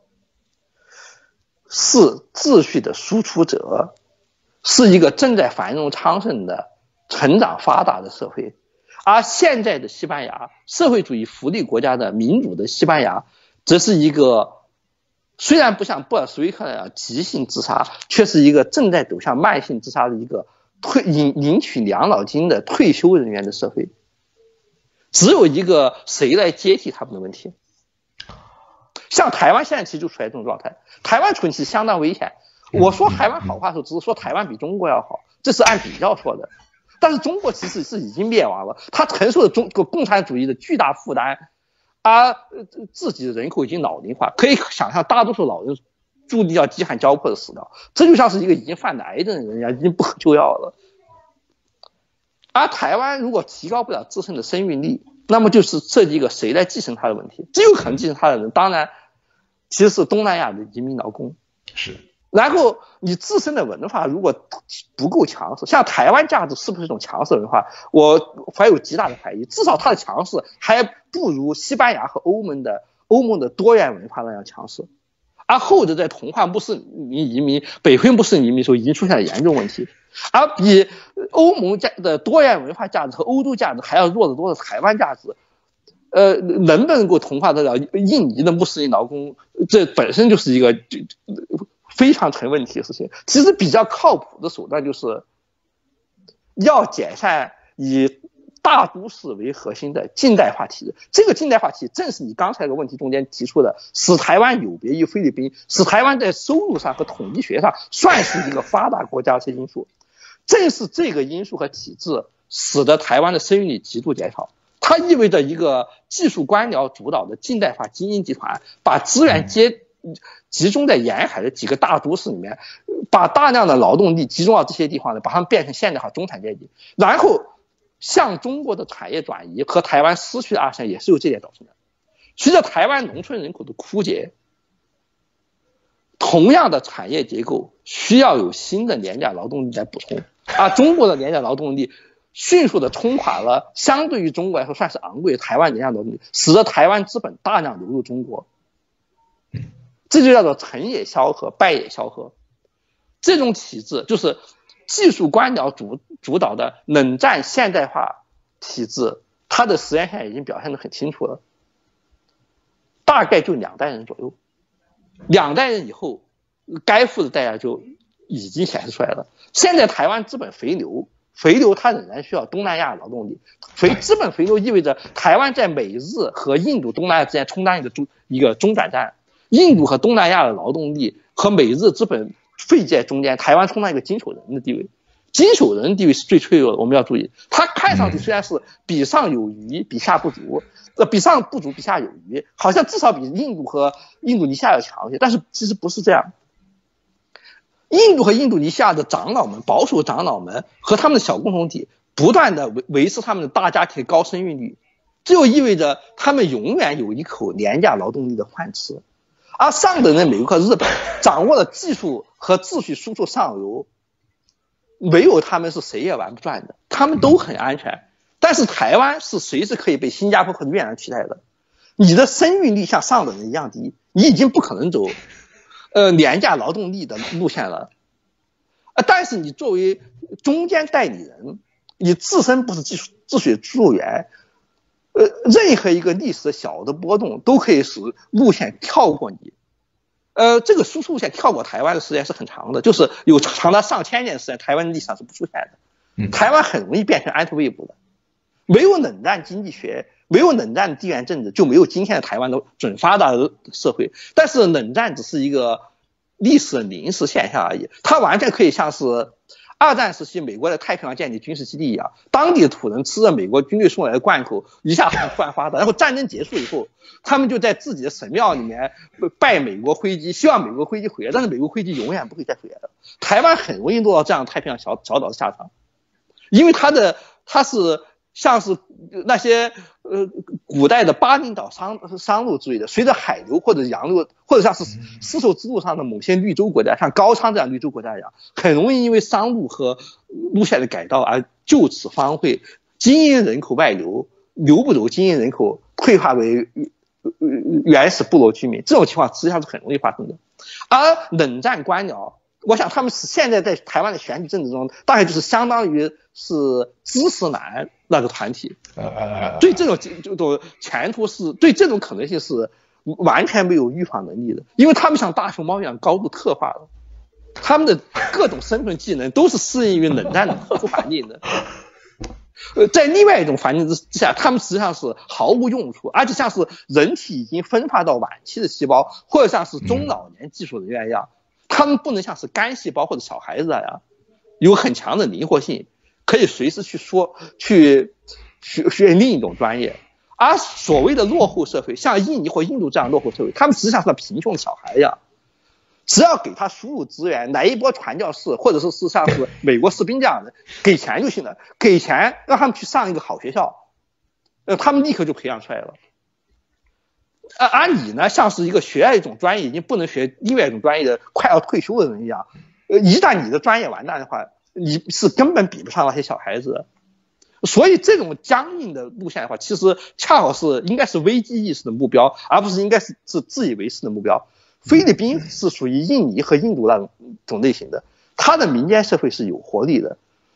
是秩序的输出者，是一个正在繁荣昌盛的成长发达的社会。而现在的西班牙，社会主义福利国家的民主的西班牙，则是一个虽然不像布尔什维克那样急性自杀，却是一个正在走向慢性自杀的一个领取养老金的退休人员的社会。只有一个谁来接替他们的问题。像台湾现在其实就处在这种状态，台湾处境其实相当危险。我说台湾好话的时候，只是说台湾比中国要好，这是按比较说的。但是中国其实是已经灭亡了，它承受着共产主义的巨大负担，而自己的人口已经老龄化，可以想象大多数老人注定要饥寒交迫的死掉，这就像是一个已经犯了癌症的人家已经不可救药了。而台湾如果提高不了自身的生育率，那么就是涉及一个谁来继承他的问题。最有可能继承他的人，当然其实是东南亚的移民劳工。 是。 然后你自身的文化如果不够强势，像台湾价值是不是一种强势文化，我怀有极大的怀疑。至少它的强势还不如西班牙和欧盟的多元文化那样强势。而后者在同化穆斯林移民、北非穆斯林移民的时候已经出现了严重问题。而比欧盟的多元文化价值和欧洲价值还要弱得多的台湾价值， 能不能够同化得了印尼的穆斯林劳工，这本身就是一个非常成问题的事情。其实比较靠谱的手段就是要改善以大都市为核心的近代化体制。这个近代化体制正是你刚才的问题中间提出的，使台湾有别于菲律宾，使台湾在收入上和统计学上算是一个发达国家的因素。正是这个因素和体制使得台湾的生育率极度减少。它意味着一个技术官僚主导的近代化精英集团把资源集中在沿海的几个大都市里面，把大量的劳动力集中到这些地方呢，把它们变成现代化中产阶级，然后向中国的产业转移和台湾失去的2%也是由这点造成的。随着台湾农村人口的枯竭，同样的产业结构需要有新的廉价劳动力来补充，而中国的廉价劳动力迅速的冲垮了相对于中国来说算是昂贵的台湾廉价劳动力，使得台湾资本大量流入中国。这就叫做成也萧何，败也萧何。这种体制就是技术官僚主导的冷战现代化体制，它的实验现在已经表现得很清楚了，大概就2代人左右，2代人以后该付的代价就已经显示出来了。现在台湾资本肥流它仍然需要东南亚劳动力，资本肥流意味着台湾在美日和印度、东南亚之间充当一个中转站，印度和东南亚的劳动力和美日资本废界中间，台湾充当一个经手人的地位。经手人地位是最脆弱的，我们要注意，它看上去虽然是比上有余比下不足，比上不足比下有余，好像至少比印度和印度尼西亚要强一些，但是其实不是这样。印度和印度尼西亚的长老们，保守长老们和他们的小共同体不断的维持他们的大家庭高生育率，这就意味着他们永远有一口廉价劳动力的饭吃。而上等的美国和日本掌握了技术和秩序输出上游，没有他们是谁也玩不转的，他们都很安全。但是台湾是随时可以被新加坡和越南取代的。你的生育率像上等人一样低，你已经不可能走廉价劳动力的路线了。但是你作为中间代理人，你自身不是秩序注入员，任何一个历史小的波动都可以使路线跳过你。这个输出路线跳过台湾的时间是很长的，就是有长达上千年的时间，台湾的历史上是不出现的。台湾很容易变成安特卫普的。没有冷战经济学，没有冷战地缘政治，就没有今天的台湾的准发达的社会。但是冷战只是一个历史的临时现象而已，它完全可以像是2战时期美国的太平洋建立军事基地一样，当地的土人吃着美国军队送来的罐头，一下突然发达，然后战争结束以后，他们就在自己的神庙里面拜美国灰鸡，希望美国灰鸡回来，但是美国灰鸡永远不会再回来了。台湾很容易落到这样太平洋小岛的下场，因为它是像是那些古代的巴厘岛商路之类的，随着海流或者洋流，或者像是丝绸之路上的某些绿洲国家，像高昌这样绿洲国家一样，很容易因为商路和路线的改道而就此荒废，精英人口外流，流不走精英人口退化为原始部落居民，这种情况实际上是很容易发生的。而冷战官僚，我想他们现在在台湾的选举政治中，大概就是相当于是知识男那个团体，对这种前途是对这种可能性是完全没有预防能力的，因为他们像大熊猫一样高度特化了，他们的各种身份技能都是适应于冷战的特殊环境的。在另外一种环境之下，他们实际上是毫无用处，而且像是人体已经分化到晚期的细胞，或者像是中老年技术人员一样，他们不能像是干细胞或者小孩子那样有很强的灵活性，可以随时去学另一种专业。而所谓的落后社会，像印尼或印度这样落后社会，他们实际上是贫穷的小孩一样，只要给他输入资源，来一波传教士，或者是像是美国士兵这样的，给钱就行了，给钱让他们去上一个好学校，他们立刻就培养出来了。而你呢，像是一个学一种专业已经不能学另外一种专业的快要退休的人一样，一旦你的专业完蛋的话，你是根本比不上那些小孩子的。所以这种僵硬的路线的话，其实恰好是应该是危机意识的目标，而不是应该是自以为是的目标。菲律宾是属于印尼和印度那种类型的，它的民间社会是有活力的，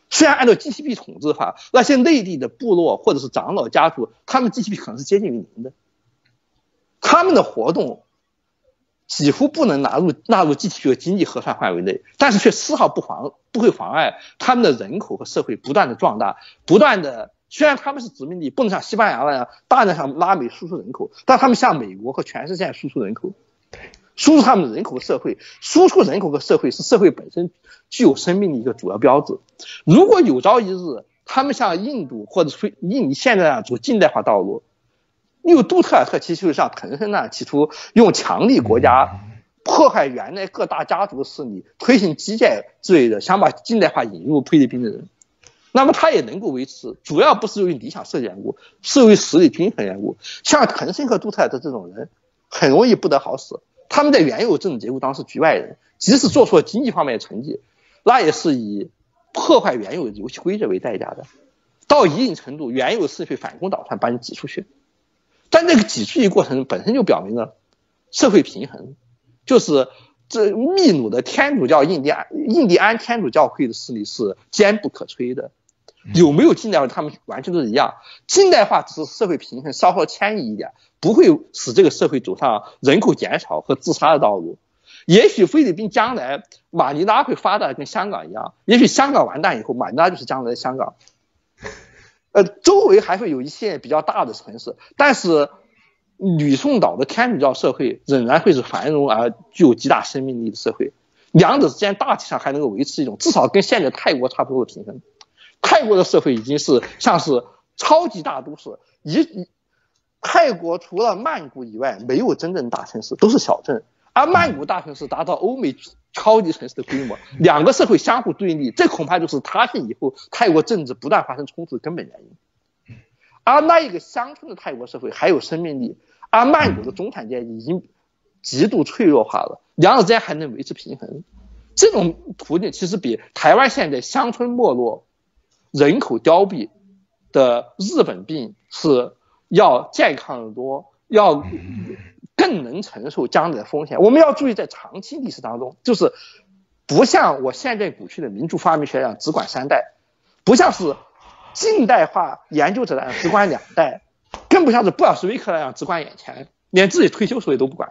虽然按照 GDP 统治法，那些内地的部落或者是长老家族，他们 GDP 可能是接近于零的，他们的活动几乎不能纳入 GDP 的经济核算范围内，但是却丝毫不会妨碍他们的人口和社会不断的壮大，不断的。虽然他们是殖民地，不能像西班牙那样大量向拉美输出人口，但他们向美国和全世界输出人口，输出他们的人口和社会，输出人口和社会是社会本身具有生命的一个主要标志。如果有朝一日他们像印度或者是印尼现在那样走近代化道路，例如杜特尔特其实就像滕森那样提出用强力国家破坏原来各大家族的势力，推行基建之类的，想把近代化引入菲律宾的人，那么他也能够维持，主要不是由于理想设计缘故，是由于实力均衡缘故。像滕森和杜特尔特这种人很容易不得好死，他们在原有政治结构当中是局外人，即使做出了经济方面的成绩，那也是以破坏原有的游戏规则为代价的，到一定程度原有的势力会反攻倒算把你挤出去，但这个挤出去过程本身就表明了社会平衡，就是这秘鲁的天主教印第安天主教会的势力是坚不可摧的。有没有近代化，他们完全都是一样。近代化只是社会平衡稍稍迁移一点，不会使这个社会走上人口减少和自杀的道路。也许菲律宾将来马尼拉会发达跟香港一样，也许香港完蛋以后，马尼拉就是将来的香港。周围还会有一些比较大的城市，但是吕宋岛的天主教社会仍然会是繁荣而具有极大生命力的社会，两者之间大体上还能够维持一种至少跟现在泰国差不多的平衡。泰国的社会已经是像是超级大都市，泰国除了曼谷以外没有真正大城市，都是小镇，而曼谷大城市达到欧美超级城市的规模，两个社会相互对立，这恐怕就是塌陷以后泰国政治不断发生冲突的根本原因。而那一个乡村的泰国社会还有生命力，而曼谷的中产阶级已经极度脆弱化了，两者之间还能维持平衡。这种途径其实比台湾现在乡村没落、人口凋敝的日本病是要健康得多，要更能承受将来的风险。我们要注意，在长期历史当中，就是不像我现在鼓吹的民主发明学那样只管3代，不像是近代化研究者那样只管2代，更不像是布尔什维克那样只管眼前，连自己退休时候都不管，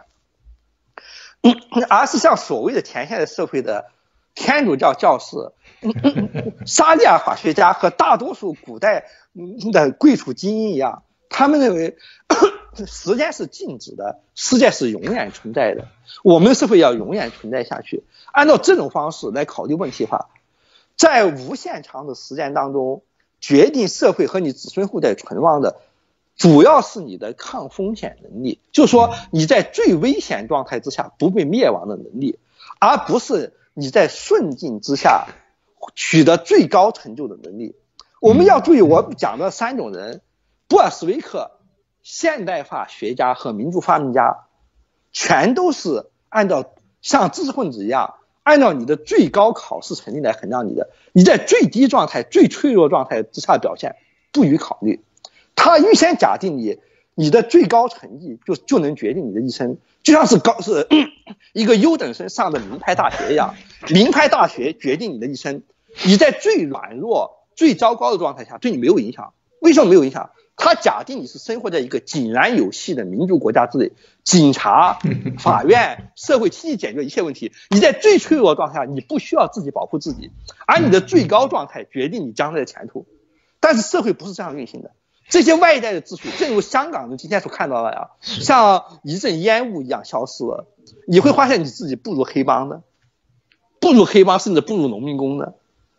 而是像所谓的前现代社会的天主教教士、沙利亚法学家和大多数古代的贵族精英一样，他们认为时间是静止的，世界是永远存在的，我们的社会要永远存在下去。按照这种方式来考虑问题的话，在无限长的时间当中，决定社会和你子孙后代存亡的主要是你的抗风险能力，就是说你在最危险状态之下不被灭亡的能力，而不是你在顺境之下取得最高成就的能力。我们要注意，我讲的3种人，布尔什维克、现代化学家和民主发明家，全都是按照像知识分子一样，按照你的最高考试成绩来衡量你的，你在最低状态、最脆弱状态之下表现不予考虑。他预先假定你的最高成绩就能决定你的一生，就像是一个优等生上的名牌大学一样，名牌大学决定你的一生。你在最软弱、最糟糕的状态下对你没有影响，为什么没有影响？他假定你是生活在一个井然有序的民主国家之内，警察、法院、社会体系解决一切问题。你在最脆弱的状态下，你不需要自己保护自己，而你的最高状态决定你将来的前途。但是社会不是这样运行的，这些外在的秩序，正如香港人今天所看到的呀，像一阵烟雾一样消失了。你会发现你自己不如黑帮的，不如黑帮，甚至不如农民工的。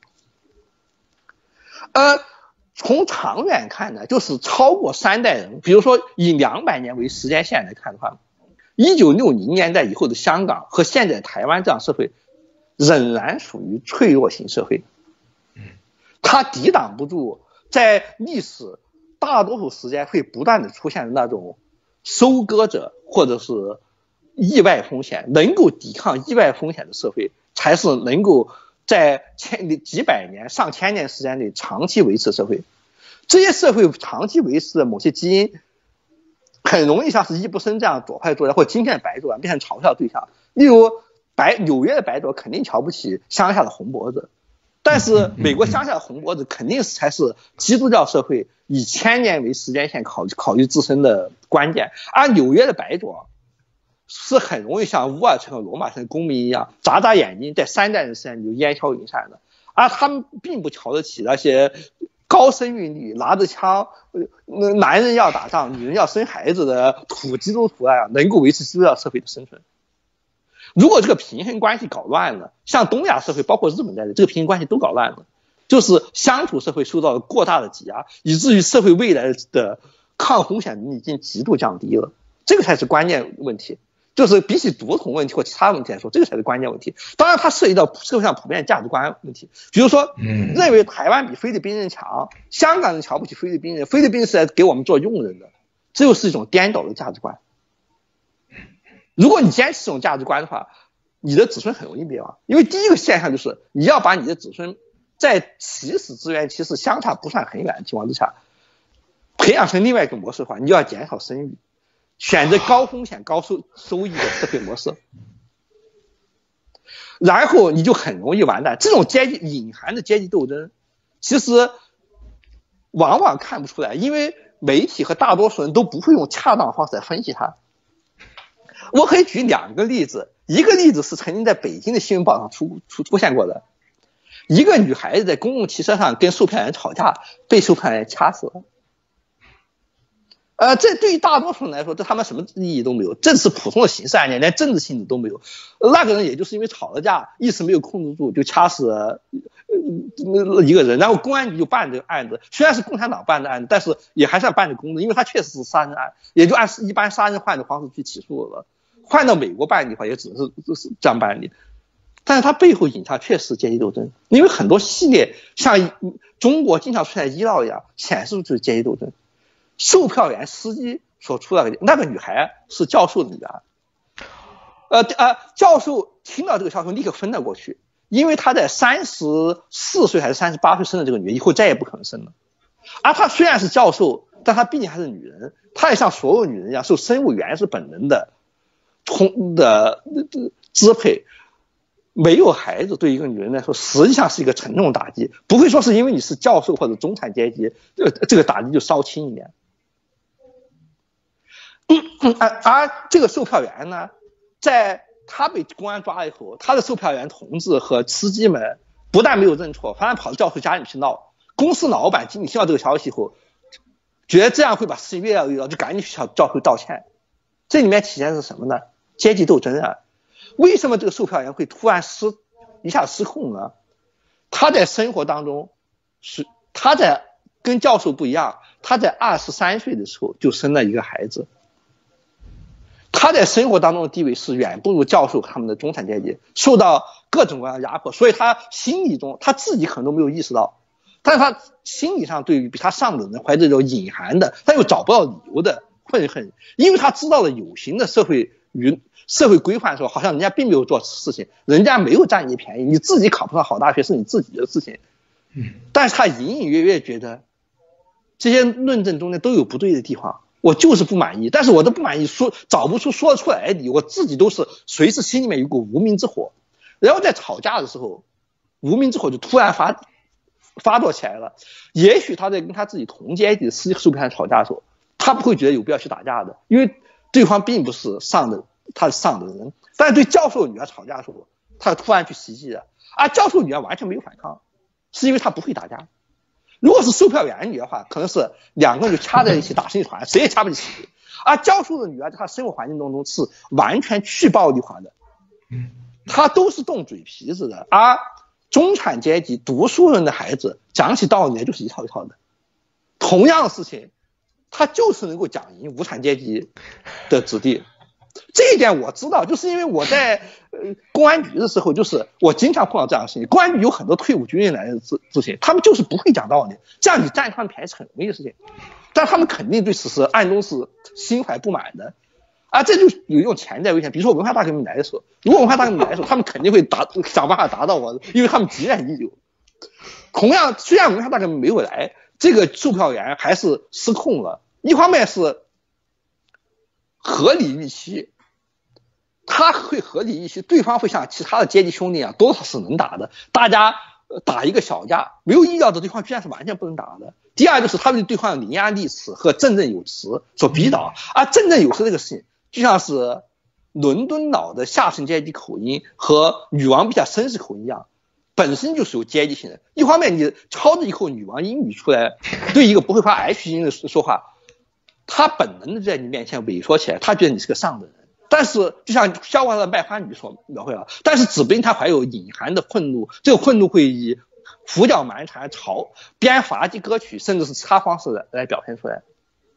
从长远看呢，就是超过3代人，比如说以200年为时间线来看的话，1960年代以后的香港和现在台湾这样社会仍然属于脆弱型社会，它抵挡不住在历史大多数时间会不断的出现的那种收割者或者是意外风险。能够抵抗意外风险的社会才是能够在几百年、上千年时间内长期维持社会。这些社会长期维持的某些基因很容易像是易卜生这样左派作家或今天的白左变成嘲笑对象。例如纽约的白左肯定瞧不起乡下的红脖子， 但是美国乡下的红脖子肯定才是基督教社会以1000年为时间线考虑自身的关键。而纽约的白左是很容易像乌尔城和罗马城的公民一样，眨眨眼睛，在3代人时间就烟消云散的。而他们并不瞧得起那些高生育率、拿着枪，男人要打仗，女人要生孩子的土基督徒啊，能够维持基督教社会的生存。如果这个平衡关系搞乱了，像东亚社会，包括日本在内，这个平衡关系都搞乱了，就是乡土社会受到了过大的挤压，以至于社会未来的抗风险能力已经极度降低了。这个才是关键问题。就是比起独统问题或其他问题来说，这个才是关键问题。当然它涉及到社会上普遍价值观问题，比如说认为台湾比菲律宾人强，香港人瞧不起菲律宾人，菲律宾是来给我们做佣人的，这就是一种颠倒的价值观。如果你坚持这种价值观的话，你的子孙很容易灭亡。因为第一个现象就是你要把你的子孙在起始资源其实相差不算很远的情况之下培养成另外一个模式的话，你就要减少生育，选择高风险高收益的社会模式，然后你就很容易完蛋。这种隐含的阶级斗争其实往往看不出来，因为媒体和大多数人都不会用恰当的方式来分析它。我可以举2个例子，一个例子是曾经在北京的新闻报上出现过的，一个女孩子在公共汽车上跟售票员吵架，被售票员掐死了。这对于大多数人来说，这他妈什么意义都没有，这是普通的刑事案件，连政治性质都没有。那个人也就是因为吵了架，一时没有控制住，就掐死了一个人，然后公安局就办这个案子。虽然是共产党办的案子，但是也还算办的公正，因为他确实是杀人案，也就按一般杀人犯的方式去起诉了。换到美国办理的话，也只是这样办理。但是它背后隐藏确实是阶级斗争，因为很多系列像中国经常出现医疗一样，显示出阶级斗争。售票员司机所出的那个女孩是教授的女儿，教授听到这个消息立刻分了过去，因为他在34岁还是38岁生的这个女儿以后再也不可能生了。而她虽然是教授，但她毕竟还是女人，她也像所有女人一样受生物原始本能的支配。没有孩子对一个女人来说实际上是一个沉重打击，不会说是因为你是教授或者中产阶级，这个打击就稍轻一点。而这个售票员呢，在他被公安抓了以后，他的售票员同志和司机们不但没有认错，反而跑到教授家里去闹。公司老板经理听到这个消息以后，觉得这样会把事情越来越糟，就赶紧去向教授道歉。这里面体现的是什么呢？阶级斗争啊！为什么这个售票员会突然一下失控呢？他在生活当中他在跟教授不一样，他在23岁的时候就生了一个孩子。他在生活当中的地位是远不如教授他们的中产阶级，受到各种各样的压迫，所以他心理中他自己可能都没有意识到，但是他心理上对于比他上的人怀着这种隐含的他又找不到理由的愤恨，因为他知道了有形的社会规范的时候，好像人家并没有做事情，人家没有占你便宜，你自己考不上好大学是你自己的事情。但是他隐隐约约觉得这些论证中间都有不对的地方，我就是不满意，但是我的不满意找不出说得出来的理由，我自己都是随时心里面有股无名之火，然后在吵架的时候，无名之火就突然发作起来了。也许他在跟他自己同阶级的售票员吵架的时候，他不会觉得有必要去打架的，因为对方并不是他上的人。但是对教授女儿吵架的时候，他突然去袭击了，而教授女儿完全没有反抗，是因为他不会打架。如果是售票员女儿的话，可能是2个人就掐在一起打成一团，谁也掐不起。而教授的女儿在她生活环境当中是完全去暴力化的，她都是动嘴皮子的。而中产阶级读书人的孩子讲起道理来就是一套一套的，同样的事情他就是能够讲赢无产阶级的子弟。这一点我知道，就是因为我在公安局的时候，就是我经常碰到这样的事情。公安局有很多退伍军人来的事情，他们就是不会讲道理，这样你占他们便宜是很容易的事情，但他们肯定对此事暗中是心怀不满的。这就有一种潜在危险。比如说文化大革命来的时候，如果文化大革命来的时候，他们肯定会想办法打倒我，因为他们急难已久。同样，虽然文化大革命没有来，这个售票员还是失控了。一方面是合理预期，他会合理预期对方会像其他的阶级兄弟啊，多少是能打的，大家打一个小架，没有意料到对方居然是完全不能打的。第二就是他们对对方的伶牙俐齿和振振有词所逼倒，而振振有词这个事情就像是伦敦佬的下层阶级口音和女王陛下绅士口音一样，本身就是有阶级性的。一方面你操着一口女王英语出来对一个不会发 H 音的说话，他本能的在你面前萎缩起来，他觉得你是个上等人。但是就像萧王的卖花女所描绘了，但是指不定他怀有隐含的愤怒，这个愤怒会以胡搅蛮缠、编滑稽歌曲甚至是其他方式来表现出来。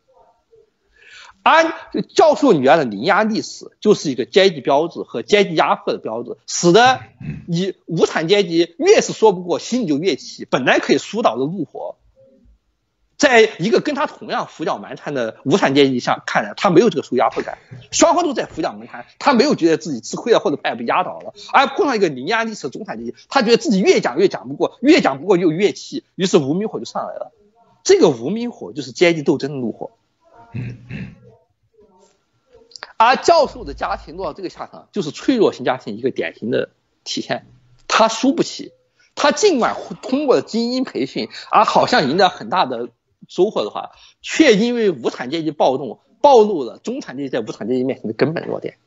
而教授女儿的伶牙俐齿就是一个阶级标志和阶级压迫的标志，使得你无产阶级越是说不过，心里就越气。本来可以疏导的怒火，在一个跟他同样胡搅蛮缠的无产阶级上看来，他没有这个受压迫感，双方都在胡搅蛮缠，他没有觉得自己吃亏了或者快被压倒了。而碰上一个伶牙俐齿的中产阶级，他觉得自己越讲不过，越讲不过又越气，于是无名火就上来了。这个无名火就是阶级斗争的怒火。而教授的家庭落到这个下场，就是脆弱型家庭一个典型的体现。他输不起，他尽管通过了精英培训而好像赢得很大的收获的话，却因为无产阶级暴动暴露了中产阶级在无产阶级面前的根本弱点。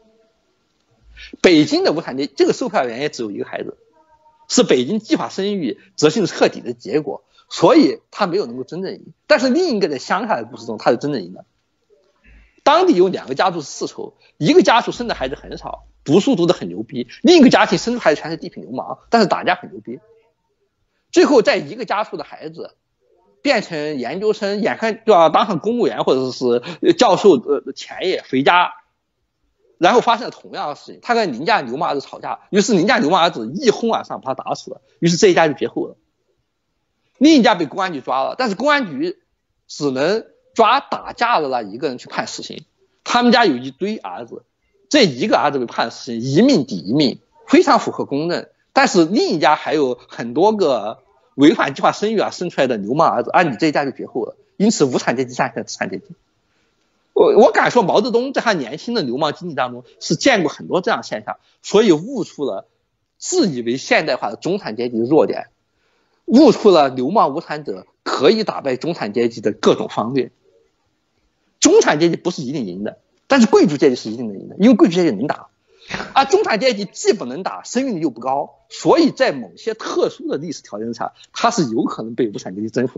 北京的无产阶级这个售票员也只有一个孩子，是北京计划生育责性彻底的结果，所以他没有能够真正赢。但是另一个在乡下的故事中，他是真正赢的。当地有2个家族是世仇，一个家族生的孩子很少，读书读得很牛逼，另一个家庭生出孩子全是地痞流氓，但是打架很牛逼。最后在一个家族的孩子变成研究生，眼看就要当上公务员或者是教授的前夜回家，然后发生了同样的事情，他跟邻家牛妈儿子吵架，于是邻家牛妈儿子一哄而上把他打死了，于是这一家就绝后了。另一家被公安局抓了，但是公安局只能抓打架的那一个人去判死刑。他们家有一堆儿子，这一个儿子被判死刑，一命抵一命，非常符合公认。但是另一家还有很多个违反计划生育而生出来的流氓儿子，而你这一家就绝后了。因此无产阶级战胜资产阶级。我敢说毛泽东在他年轻的流氓经济当中是见过很多这样的现象，所以悟出了自以为现代化的中产阶级的弱点，悟出了流氓无产者可以打败中产阶级的各种方略。中产阶级不是一定赢的，但是贵族阶级是一定能赢的，因为贵族阶级能打。而中产阶级既不能打，生育率又不高，所以在某些特殊的历史条件下，它是有可能被无产阶级征服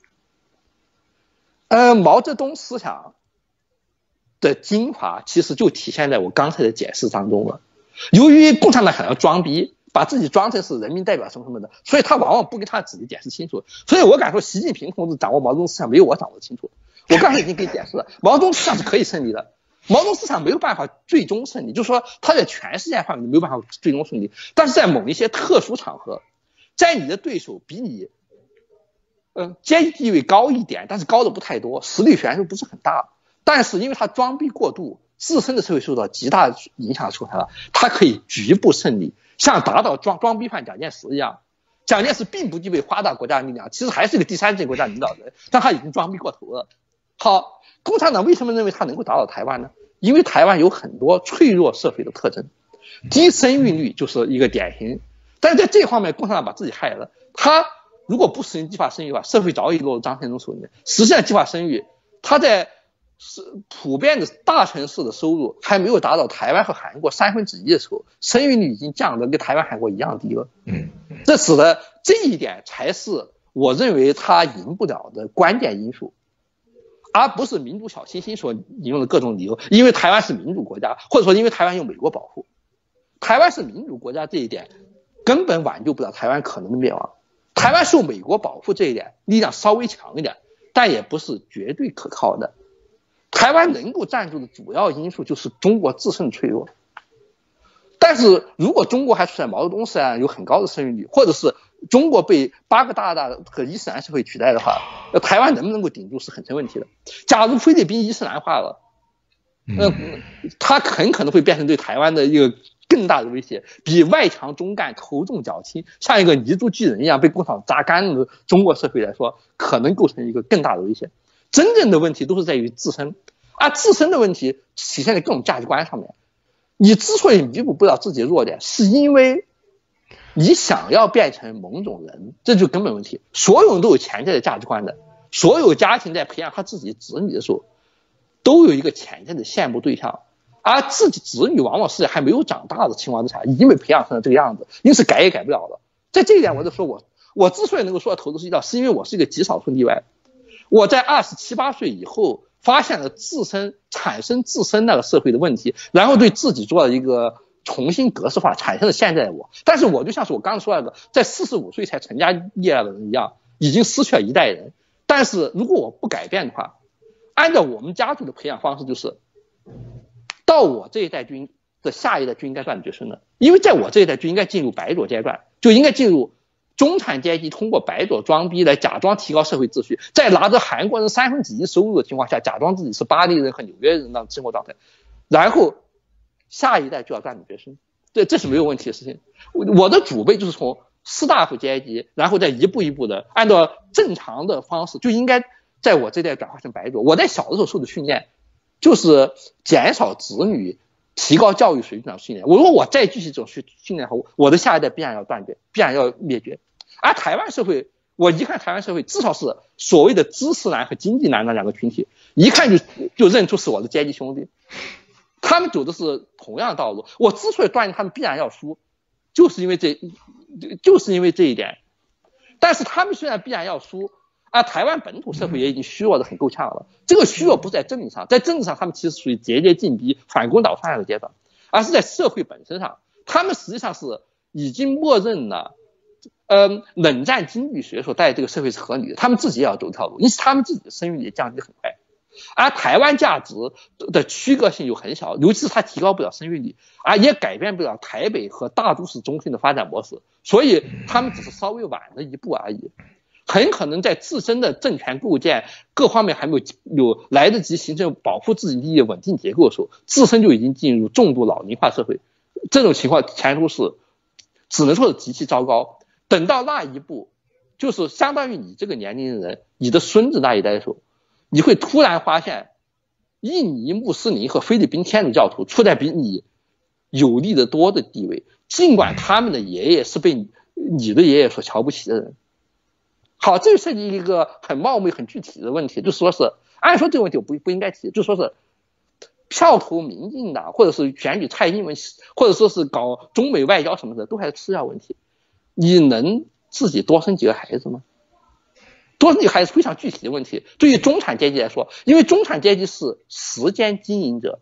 的。毛泽东思想的精华其实就体现在我刚才的解释当中了。由于共产党想要装逼，把自己装成是人民代表什么的，所以他往往不跟他自己解释清楚。所以我敢说习近平同志掌握毛泽东思想没有我掌握清楚。我刚才已经给你解释了，毛泽东思想是可以胜利的，毛泽东思想没有办法最终胜利，就是说他在全世界范围内没有办法最终胜利，但是在某一些特殊场合，在你的对手比你阶级地位高一点，但是高的不太多，实力悬殊不是很大，但是因为他装逼过度，自身的社会受到极大影响的时候，他可以局部胜利，像打倒装逼犯蒋介石一样。蒋介石并不具备发达国家的力量，其实还是一个第三级国家领导人，但他已经装逼过头了。好，共产党为什么认为他能够打倒台湾呢？因为台湾有很多脆弱社会的特征，低生育率就是一个典型。但是在这方面，共产党把自己害了。他如果不实行计划生育的话，社会早已落入张献忠手里面。实现计划生育，他在普遍的大城市的收入还没有达到台湾和韩国1/3的时候，生育率已经降得跟台湾韩国一样低了。这使得这一点才是我认为他赢不了的关键因素，而不是民主小清新所引用的各种理由，因为台湾是民主国家，或者说因为台湾有美国保护。台湾是民主国家这一点根本挽救不了台湾可能的灭亡。台湾受美国保护这一点力量稍微强一点，但也不是绝对可靠的。台湾能够站住的主要因素就是中国自身的脆弱。但是如果中国还处在毛泽东时代有很高的生育率，或者是中国被8个大和伊斯兰社会取代的话，台湾能不能够顶住是很成问题的。假如菲律宾伊斯兰化了，它很可能会变成对台湾的一个更大的威胁，比外强中干、头重脚轻，像一个泥猪巨人一样被共产党榨干的中国社会来说，可能构成一个更大的威胁。真正的问题都是在于自身，而自身的问题体现在各种价值观上面。你之所以弥补不了自己的弱点，是因为你想要变成某种人，这就是根本问题。所有人都有潜在的价值观的，所有家庭在培养他自己子女的时候，都有一个潜在的羡慕对象，而自己子女往往是还没有长大的情况之下，已经被培养成了这个样子，因此改也改不了了。在这一点，我就说我之所以能够说到投资睡觉，是因为我是一个极少数例外。我在27、28岁以后，发现了产生自身那个社会的问题，然后对自己做了一个重新格式化，产生了现在的我。但是我就像是我刚刚说那个在45岁才成家立业的人一样，已经失去了一代人。但是如果我不改变的话，按照我们家族的培养方式，就是到我这一代的下一代就应该断绝生了，因为在我这一代就应该进入白左阶段，就应该进入中产阶级通过白左装逼来假装提高社会秩序，在拿着韩国人1/3收入的情况下，假装自己是巴黎人和纽约人的生活状态，然后下一代就要断绝生，这是没有问题的事情。我的祖辈就是从士大夫阶级，然后再一步一步的按照正常的方式，就应该在我这代转化成白左。我在小的时候受的训练就是减少子女提高教育水准的训练。如果我再继续这种训练后，我的下一代必然要断绝，必然要灭绝。而台湾社会，我一看台湾社会，至少是所谓的知识男和经济男那两个群体，一看就认出是我的阶级兄弟，他们走的是同样的道路。我之所以断定他们必然要输，就是因为这一点。但是他们虽然必然要输，而台湾本土社会也已经虚弱的很够呛了。这个虚弱不是在政治上，在政治上他们其实属于节节进逼、反攻倒算的阶段，而是在社会本身上，他们实际上是已经默认了冷战经济学所带这个社会是合理的，他们自己也要走一条路，因此他们自己的生育率也降低很快。而台湾价值的区隔性又很小，尤其是它提高不了生育率，而也改变不了台北和大都市中心的发展模式，所以他们只是稍微晚了一步而已。很可能在自身的政权构建各方面还没有来得及形成保护自己利益稳定结构的时候，自身就已经进入重度老龄化社会。这种情况前途是只能说是极其糟糕。等到那一步，就是相当于你这个年龄的人，你的孙子那一代的时候，你会突然发现印尼穆斯林和菲律宾天主教徒处在比你有利的多的地位，尽管他们的爷爷是被你的爷爷所瞧不起的人。好，这就涉及一个很冒昧很具体的问题，就说是按说这个问题我不应该提，就说是票投民进党或者是选举蔡英文或者说是搞中美外交什么的，都还是次要问题。你能自己多生几个孩子吗？多生几个孩子非常具体的问题。对于中产阶级来说，因为中产阶级是时间经营者，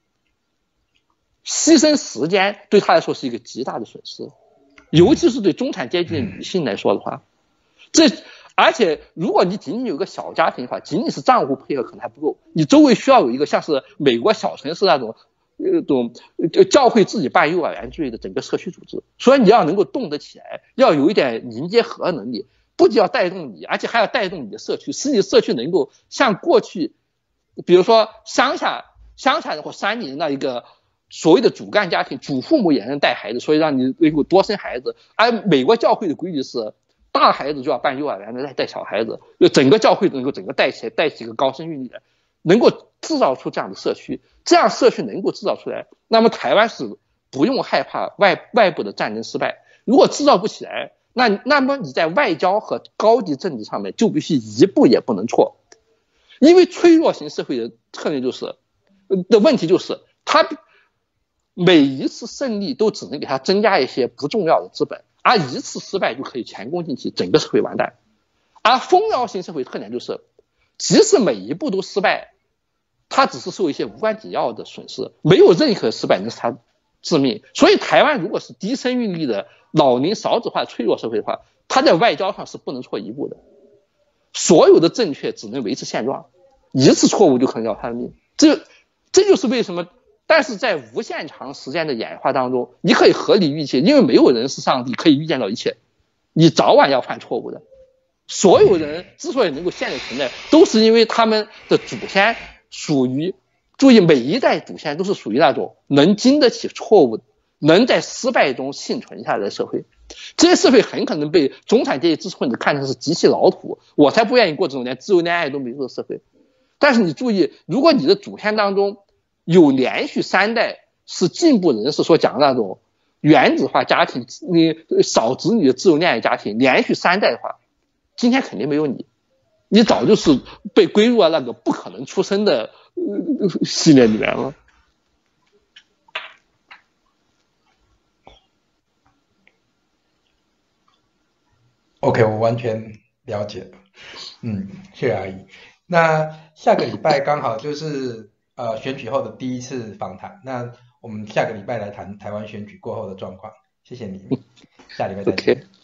牺牲时间对他来说是一个极大的损失，尤其是对中产阶级的女性来说的话，而且如果你仅仅有个小家庭的话，仅仅是账户配合可能还不够，你周围需要有一个像是美国小城市那种教会自己办幼儿园之类的整个社区组织。所以你要能够动得起来，要有一点凝结核能力，不仅要带动你，而且还要带动你的社区，使你的社区能够像过去比如说乡下人或山里人那一个所谓的主干家庭，主父母也能带孩子，所以让你能够多生孩子。而美国教会的规矩是大孩子就要办幼儿园，带小孩子，就整个教会能够整个带起一个高生育率的，能够制造出这样的社区。这样社区能够制造出来，那么台湾是不用害怕外部的战争失败。如果制造不起来，那么你在外交和高级政治上面就必须一步也不能错。因为脆弱型社会的特点的问题就是它每一次胜利都只能给它增加一些不重要的资本，而一次失败就可以前功尽弃，整个社会完蛋。而蜂鸟型社会特点就是即使每一步都失败，它只是受一些无关紧要的损失，没有任何失败能使它致命。所以台湾如果是低生育率的老龄少子化脆弱社会的话，它在外交上是不能错一步的，所有的正确只能维持现状，一次错误就可能要他的命。这就是为什么，但是在无限长时间的演化当中，你可以合理预期，因为没有人是上帝可以预见到一切，你早晚要犯错误的。所有人之所以能够现在存在，都是因为他们的祖先属于，注意每一代祖先都是属于那种能经得起错误的，能在失败中幸存下来的社会。这些社会很可能被中产阶级知识分子看成是极其老土，我才不愿意过这种连自由恋爱都没有的社会。但是你注意，如果你的祖先当中有连续3代是进步人士所讲的那种原子化家庭，你少子女的自由恋爱家庭，连续3代的话，今天肯定没有你，你早就是被归入了那个不可能出生的系列里面了。 OK， 我完全了解了。谢谢阿姨。那下个礼拜刚好就是选举后的第一次访谈，那我们下个礼拜来谈台湾选举过后的状况。谢谢你，下礼拜再见。 Okay.